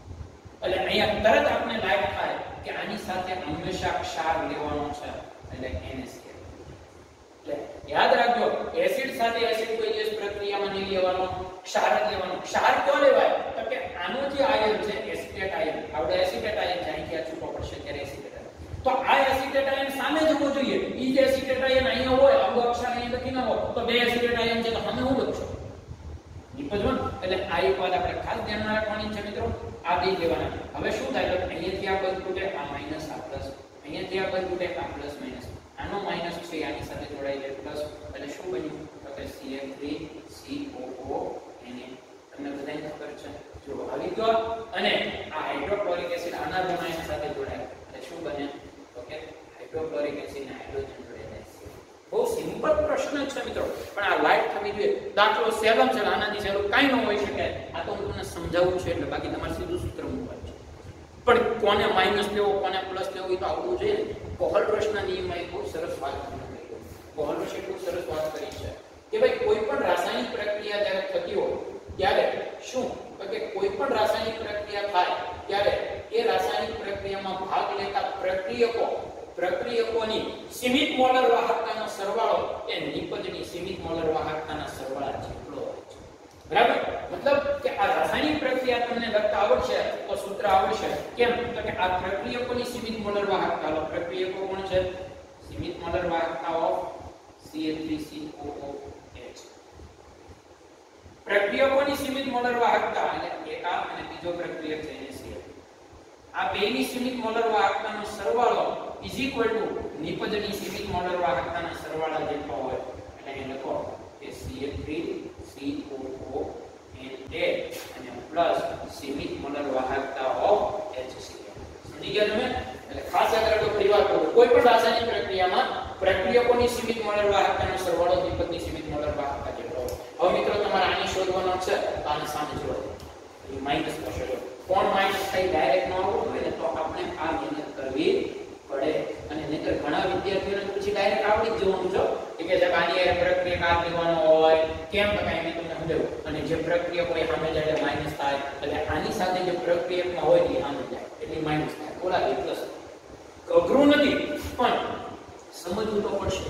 એટલે અહીંયા તરત આપણે લાઈટ થાય કે આની સાથે હંમેશા ક્ષાર લેવાનો છે એટલે NaCl. એટલે યાદ રાખજો એસિડ સાથે એસિડ કોઈ દિવસ પ્રક્રિયામાં નહીં લેવાનો, ક્ષાર જ લેવાનો. ક્ષાર ક્યાં લેવાય તો કે આનો જે આયન છે એસિટેટ આયન, આપણે એસિટેટ આયન છે અહીંથી આ છૂટો પડશે ત્યારે એસિટેટ આયન. તો આ એસિટેટ આયન સામે જવો જોઈએ. ઈ જે એસિટેટ આયન અહીંયા હોય આવો અક્ષર અહીંયા લખી ન હોય તો બે એસિટેટ આયન છે તો સામે હું લખશું નિપજવન. એટલે આ એક વાત આપણે ખાસ ધ્યાનમાં રાખવાની છે મિત્રો. આ બે લેવાના. હવે શું થાય તો અહીંયાથી આ બધ તૂટે, આ માઈનસ આ પ્લસ, અહીંયાથી આ બધ તૂટે, આ પ્લસ માઈનસ, આનો માઈનસ છે આની સાથે જોડાઈ જાય પ્લસ, એટલે શું બન્યું તો કે C F three C O O N A. તમને બધાને ખબર છે જો આવી ગયો. અને આ હાઇડ્રોક્લોરિક એસિડ આના બ્રોમાઇન સાથે જોડાય એટલે શું બને તો કે હાઇડ્રોક્લોરિક એસિડ ને હાઇડ્રોજન જોડે જાય. બહુ સિમ્પલ પ્રશ્ન છે મિત્રો, પણ આ લાઈટ થવી જોઈએ. દાખલો સહેલો છે, આનાથી સહેલો કાંઈ ન હોઈ શકે. આ તો હું તમને સમજાવું છું એટલે બાકી તમારે સીધું સૂત્ર મૂકવાનું છે. પણ કોને માઈનસ લેવો કોને પ્લસ લેવો એ તો આવડવું જોઈએ. કોહલરસના નિયમમાં એક બહુ સરસ વાત કરી. કોહલરસે બહુ સરસ વાત કરી છે કે ભાઈ કોઈ પણ રાસાયણિક પ્રક્રિયા જ્યારે થતી હોય ત્યારે શું કે કોઈ પણ રાસાયણિક પ્રક્રિયા થાય ત્યારે એ રાસાયણિક પ્રક્રિયામાં ભાગ લેતા પ્રક્રિયકો પ્રક્રિયકોની સીમિત મોલર વાહકતાનો સરવાળો એ નિપજની સીમિત મોલર વાહકતાના સરવાળા જેટલો હોય છે. બરાબર? મતલબ કે આ રાસાયણિક પ્રક્રિયા તમને લખતા આવડશે તો સૂત્ર આવડશે. કેમ તો કે આ પ્રક્રિયકોની સીમિત મોલર વાહકતા, પ્રક્રિયકો કોણ છે? સીમિત મોલર વાહકતા of C H three C O O H. પ્રક્રિયકોની સીમિત મોલર વાહકતા એટલે એક આ અને બીજો પ્રક્રિયક છે NaCl. આ બેની સીમિત મોલર વાહકતાનો સરવાળો ઇઝ ઇક્વલ ટુ નિપજની સીમિત મોલર વાહકતાના સરવાળા જેટલો હોય. એટલે અહીં લખો કે C H three C O O N A અને પ્લસ સીમિત મોલર વાહકતા ઓફ HCl. સમજી ગયા તમે? એટલે ખાસ યાદ રાખો. ફરીવાર કહું, કોઈ પણ રાસાયણિક પ્રક્રિયામાં પ્રક્રિયકોની સીમિત મોલર વાહકતાનો સરવાળો નિપજની સીમિત મોલર વાહકતા જેટલો હોય. હવે મિત્રો તમારે આની શોધવાનો છે તો આને સામે જોડો. એ માઈનસ થશે. કોણ માઈનસ થાય ડાયરેક્ટ ન આવવું હોય ને તો આપણે આ મહેનત કરવી પડે. અને નહીતર ઘણા વિદ્યાર્થીઓને પછી ડાયરેક્ટ આવડી જ જવાનું છે કે સાહેબ આની આ પ્રક્રિયા આ લેવાનો હોય કેમ તો કાઈ મેં તમને સમજાવ્યું. અને જે પ્રક્રિયા કોઈ સામે જાય માઈનસ થાય એટલે આની સાથે જે પ્રક્રિયામાં હોય એ સામે જાય એટલે માઈનસ થાય. ઓલા બે પ્લસ. અઘરું નથી પણ સમજવું તો પડશે.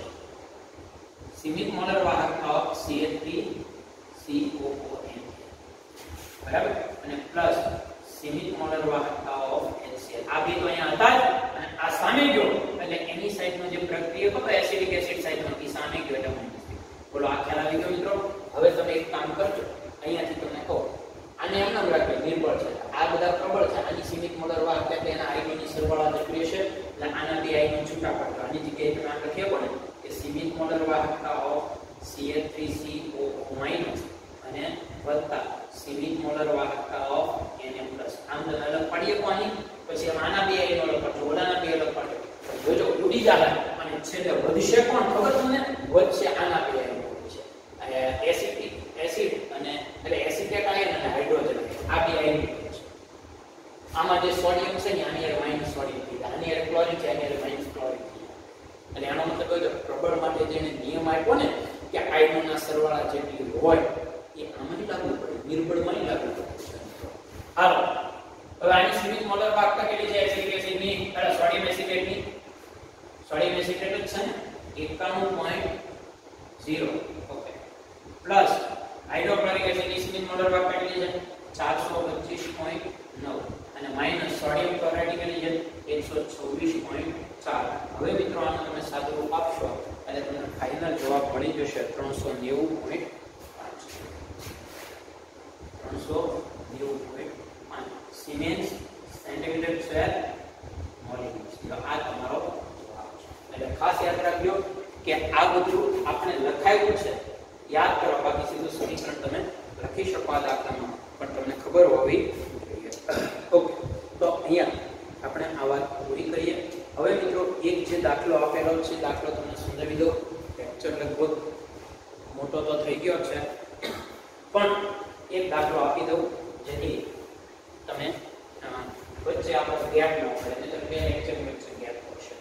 સીમિત મોલર વાહકતા of C H three C O O N બરાબર અને પ્લસ સીમિત મોલર વાહકતા ઓફ HCl. આ બે તો અહીંયા હતા અને આ સામે ગયો એટલે એની સાઈડનો જે પ્રક્રિયક હતો એસિડિક એસિડ સાઈડનો એ સામે ગયો એટલે માઈનસ. બોલો આ ખ્યાલ આવી ગયો મિત્રો? હવે તમે એક કામ કરજો, અહીંયાથી તમને કહો આને એમ નામ રાખજો નિર્બળ છે, આ બધા પ્રબળ છે. આની સીમિત મોલર વાહકતા એટલે એના આયનોની સરવાળા જેટલી છે એટલે આના બે આયનો છૂટા પડતા. આની જગ્યાએ તમે આ લખી આપો ને કે સીમિત મોલર વાહકતા of C H three C O O minus અને વત્તા સીમિત મોલર વાહકતા ઓફ Na પ્લસ. આમ તમે અલગ પાડીએ કોની પછી આના બે આયનો અલગ પાડજો, ઓલાના બે અલગ પાડજો. જોજો ઉડી જાય અને છેલ્લે વધશે કોણ ખબર તમને? વધશે આના બે આયનો છે એસિડિક એસિડ અને એટલે એસિટેટ આયન અને હાઇડ્રોજન. આ બે આયનો છે. આમાં જે સોડિયમ છે ને આની યાર માઈનસ સોડિયમ છે, આની યાર ક્લોરીન છે, આની યાર માઈનસ ક્લોરીન છે. એટલે આનો મતલબ એ પ્રબળ માટે જેને નિયમ આપ્યો ને કે આયનોના સરવાળા જેટલી હોય એ આમાં લાગુ પડે, નિર્બળમાં લાગુ પડે. હાલો હવે આની સીમિત મોલર વાહકતા કેટલી છે એસિડિક એસિડ ની અરે સોડિયમ એસિટેટ ની સોડિયમ એસિટેટ જ છે ને એકાણું point zero okay plus hydrochloric acid ની સીમિત મોલર વાહકતા કેટલી છે ચારસો પચીસ પોઈન્ટ નવ અને માઈનસ સોડિયમ ક્લોરાઇડ કેટલી છે એકસો છવ્વીસ પોઈન્ટ ચાર હવે મિત્રો આનો તમે સાદુરૂપ આપશો એટલે તમને ફાઇનલ જવાબ મળી જશે ત્રણસો નેવું પોઈન્ટ પાંચ ત્રણસો નેવું પોઈન્ટ પાંચ સિમેન્સ સેન્ટીમીટર સ્ક્વેર મોલિક્યુલ્સ તો આ તમારો જવાબ છે એટલે ખાસ યાદ રાખજો કે આ બધું આપણે લખાયું છે યાદ કરવા બાકી સીધું સમીકરણ તમે લખી શકો આ દાખલામાં પણ તમને ખબર હોવી જોઈએ ઓકે તો અહીંયા આપણે આ વાત પૂરી કરીએ હવે મિત્રો એક જે દાખલો આપેલો છે દાખલો તમને સમજાવી દો લેક્ચર લગભગ મોટો તો થઈ ગયો છે પણ એક દાખલો આપી દઉં જેથી તમે વચ્ચે આપણો ગેપ ન પડે નહીતર બે લેક્ચર વચ્ચે ગેપ પડશે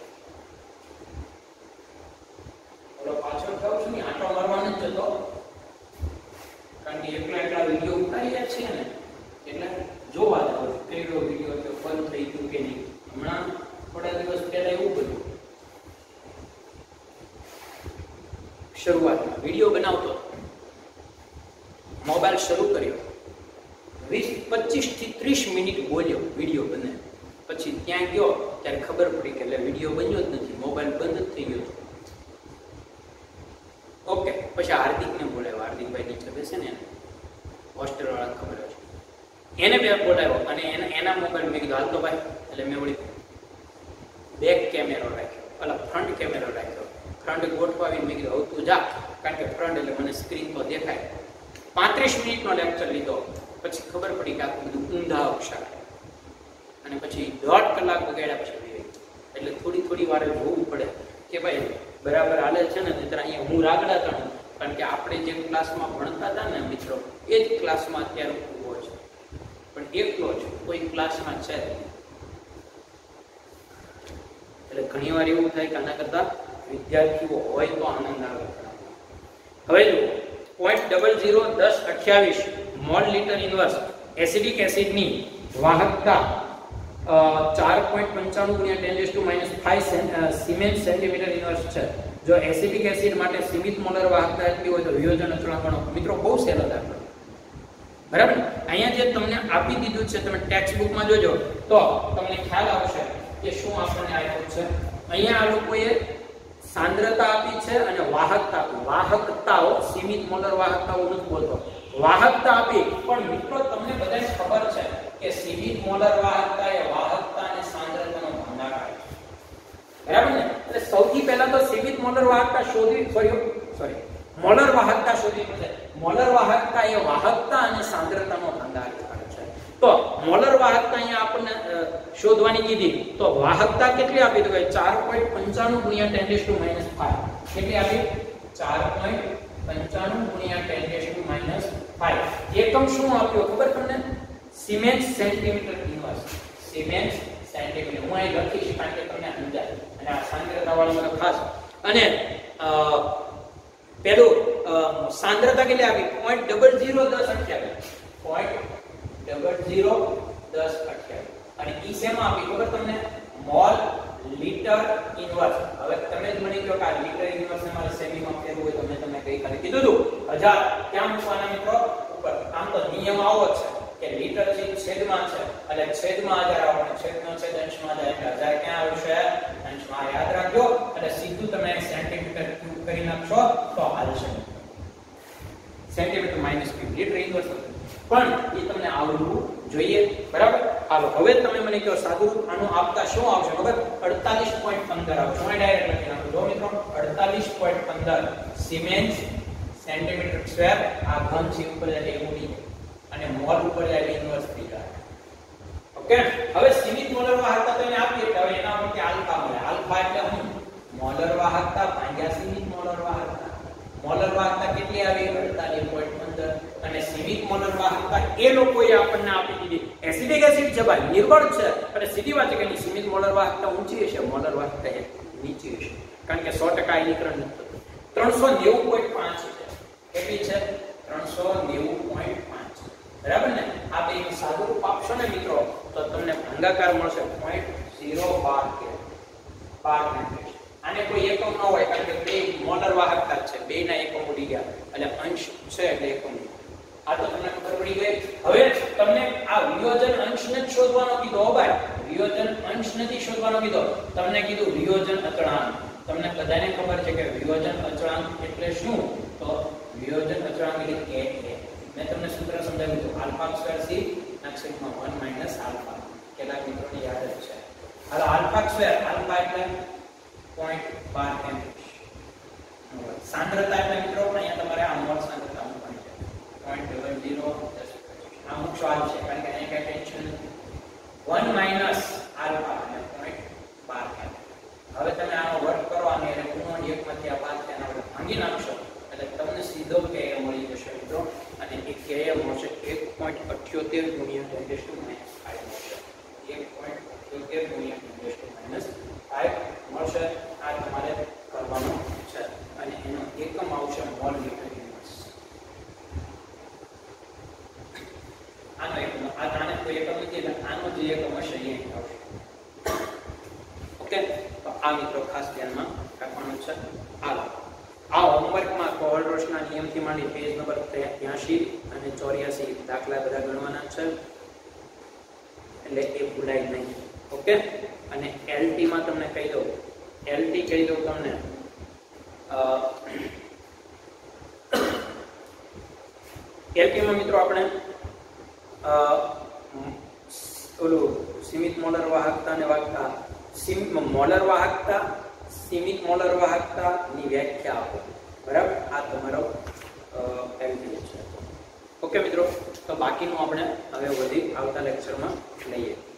ઓલો પાછળ કહું છું ને આટો મારવાનો જ જતો કારણ કે એકલા એકલા વિડીયો ઉતારી રહ્યા છીએ ને એટલે જોવા જાવ કયો વિડીયો તો બંધ થઈ ગયું કે નહીં હમણાં થોડા દિવસ પહેલા એવું બન્યું શરૂઆતમાં વિડીયો બનાવતો મોબાઈલ શરૂ કર્યો વીસ પચીસ થી ત્રીસ મિનિટ બોલ્યો વિડીયો બને પછી ત્યાં ગયો ત્યારે ખબર પડી કે એટલે વિડીયો બન્યો જ નથી મોબાઈલ બંધ જ થઈ ગયો ઓકે પછી હાર્દિકને બોલાવ્યો હાર્દિકભાઈ નીચે બેસે ને હોસ્ટેલ વાળા ખબર છે એને બે બોલાવ્યો અને એના એના મોબાઈલ મેં કીધું હાલ તો ભાઈ એટલે મેં વળી બેક કેમેરો રાખ્યો એટલે ફ્રન્ટ કેમેરો રાખ્યો ફ્રન્ટ ગોઠવાવીને મેં કીધું હવે તું જા કારણ કે ફ્રન્ટ એટલે મને સ્ક્રીન તો દેખાય પાંત્રીસ મિનિટનો લેક્ચર લીધો પછી ખબર પડી કે આખું બધું ઊંધા અક્ષર અને પછી દોઢ કલાક બગાડ્યા પછી એટલે થોડી થોડી વારે જોવું પડે કે ભાઈ બરાબર હાલે છે ને નહીતર અહીંયા હું રાગડા તણું કારણ કે આપણે જે ક્લાસમાં ભણતા હતા ને મિત્રો એ જ ક્લાસમાં અત્યારે ઊભો છે પણ એકલો જ કોઈ ક્લાસમાં છે એટલે ઘણી વાર એવું થાય કે આના કરતા વિદ્યાર્થીઓ હોય તો આનંદ આવે હવે જો પોઈન્ટ ડબલ ઝીરો દસ અઠ્યાવીસ મોલ લીટર ઇન્વર્સ એસિડિક એસિડની વાહકતા ચાર પોઈન્ટ પંચાણું ગુણ્યા ten raise to minus five siemens centimetre inverse છે જો એસિડિક એસિડ માટે સીમિત મોલર વાહકતા એટલી હોય તો વિયોજન અચળાંક મિત્રો બહુ સહેલો દાખલો બરાબર અહીંયા જે તમને આપી દીધું છે તમે ટેક્સ્ટ બુકમાં જોજો તો તમને ખ્યાલ આવશે કે શું આપણને આપ્યું છે અહીંયા આ લોકોએ સાંદ્રતા આપી છે અને વાહકતા આપી વાહકતાઓ સીમિત મોલર વાહકતાઓ નથી બોલતો વાહકતા આપી પણ મિત્રો તમને બધાને ખબર છે કે સીમિત મોલર વાહકતા એ વાહકતા અને સાંદ્રતાનો ભાગાકાર છે બરાબર ને એટલે સૌથી પહેલા તો સીમિત મોલર વાહકતા શોધવી સોરી સોરી મોલર વાહકતા શોધવી પડશે મોલર વાહકતા એ વાહકતા અને સાંદ્રતાનો ભાગાકાર છે તો મોલર વાહકતા અહીંયા આપણને શોધવાની કીધી તો વાહકતા કેટલી આપી તો કે ચાર પોઈન્ટ પંચાણું ગુણ્યા ten raise to minus five કેટલી આપી ચાર પોઈન્ટ પંચાણું ગુણ્યા ten raise to minus five એકમ શું આપ્યો ખબર તમને siemens centimetre inverse siemens centimetre હું અહીં લખીશ કારણ કે તમને સમજાય અને આ સાંદ્રતા વાળું ખાસ અને પેલું સાંદ્રતા કેટલી આપી પોઈન્ટ ડબલ ઝીરો દસ અઠ્યાવીસ પોઈન્ટ ડબલ ઝીરો દસ અઠ્યાવીસ અને ઈ શેમાં આપી ખબર તમને મોલ લીટર ઇન્વર્સ હવે તમે જ મને કહો કે આ લીટર ઇન્વર્સ ને મારે સેમીમાં ફેરવું હોય તો મેં તમને કઈ ખાલી કીધું હતું હજાર ક્યાં મૂકવાના મિત્રો ઉપર આમ તો નિયમ આવો છે કે લીટર છે છેદમાં છે એટલે છેદમાં હજાર આવવાનો છેદનો છેદ અંશમાં જાય એટલે હજાર ક્યાં આવશે અંશમાં યાદ રાખજો એટલે સીધું તમે સેન્ટીમીટર ક્યુબ કરી નાખશો તો હાલશે centimetre minus cube litre inverse પણ એ તમને આવડવું જોઈએ બરાબર હાલો હવે તમે મને કહો સાદુરૂપ આનું આપતા શું આવશે ખબર અડતાલીસ પોઈન્ટ પંદર આવશે હું ડાયરેક્ટ લખી નાખું જો મિત્રો અડતાલીસ પોઈન્ટ પંદર સિમેન્ટ સેન્ટીમીટર સ્ક્વેર આ ઘન છે ઉપર જાય એ ઉડી અને મોલ ઉપર જાય ઇન્વર્સ થઈ જાય ઓકે હવે સીમિત મોલર વાહકતા તો એને આપી એટલે હવે એના પરથી આલ્ફા મળે આલ્ફા એટલે શું મોલર વાહકતા ભાગ્યા સીમિત મોલર વાહકતા મોલર વાહકતા કેટલી આવી અડતાલીસ પોઈન્ટ પંદર અને સીમિત મોલર વાહકતા એ લોકોએ આપણને આપી દીધી એસિડિક એસિડ છે ભાઈ નિર્બળ છે અને સીધી વાત છે કે સીમિત મોલર વાહકતા ઊંચી હશે મોલર વાહકતા એ નીચી હશે કારણ કે સો ટકા આયનીકરણ નથી થતું ત્રણસો નેવું પોઈન્ટ પાંચ છે કેટલી છે ત્રણસો નેવું પોઈન્ટ પાંચ બરાબર ને આ બે સાદુરૂપ આપશો ને મિત્રો તો તમને ભાગાકાર મળશે પોઈન્ટ ઝીરો બાર કે બાર હેનરી. આને કોઈ એકમ ન હોય કારણ કે બે મોલર વાહકતા છે, બે ના એકમ ઉડી ગયા એટલે અંશ છે એટલે એકમ. આ તો તમને ખબર પડી ગઈ. હવે તમને આ વિયોજન અંશ ને શોધવાનો કીધો હો ભાઈ, વિયોજન અંશ નથી શોધવાનો કીધો, તમને કીધું વિયોજન અચળાંક. તમને બધાને ખબર છે કે વિયોજન અચળાંક એટલે શું? તો વિયોજન અચળાંક એટલે કે એ મેં તમને સૂત્ર સમજાવ્યું હતું, આલ્ફા સ્ક્વેર સી ના છેદમાં વન માઈનસ આલ્ફા. કેટલાક મિત્રોને યાદ જ છે. હાલો આલ્ફા સ્ક્વેર, આલ્ફા એટલે પોઈન્ટ બાર હેનરી. સાંદ્રતા એટલે મિત્રો અહીંયા તમારે આ મોલ સાંદ્રતા મૂકવાની છે પોઈન્ટ ડબલ ઝીરો આ મુખ્ય હાલ છે કારણ કે અહીંયા કઈ ટેન્શન નથી. વન માઈનસ આલ્ફા એટલે પોઈન્ટ બાર હેનરી. હવે તમે આનો વર્ગ કરો અને એને ગુણન એક માંથી આ બાદ તેના વડે ભાંગી નાખશો એટલે તમને સીધો કે મળી જશે મિત્રો. અને એ કે મળશે એક પોઈન્ટ અઠ્યોતેર ગુણ્યા ટેન ટુ માઈનસ ફાઈવ મળશે. એક પોઈન્ટ અઠ્યોતેર ગુણ્યા ટેન ટુ માઈનસ ફાઈવ મળશે. આ તમારે કરવાનું છે અને એનો એકમ આવશે મોલ મીટર ઇન્વર્સ. આનો એકમ આ આને કોઈ એકમ નથી એટલે આનો જે એકમ હશે એ આવશે. ઓકે, તો આ મિત્રો ખાસ ધ્યાનમાં રાખવાનું છે. હાલો આ હોમવર્કમાં કોહલરોસના નિયમથી માંડી પેજ નંબર ત્યાંસી અને ચોર્યાસી દાખલા બધા ગણવાના છે એટલે એ ભૂલાય નહીં. ઓકે, અને એલટી માં તમને કહી દઉં, એલટી કહી દઉં તમને એલટી માં મિત્રો આપણે ઓલું સીમિત મોલર વાહકતા અને વાહકતા સીમિત મોલર વાહકતા સીમિત મોલર વાહકતા ની વ્યાખ્યા આપો. બરાબર, આ તમારો એલટી છે. ઓકે મિત્રો, તો બાકીનું આપણે હવે વધી આવતા લેક્ચરમાં લઈએ.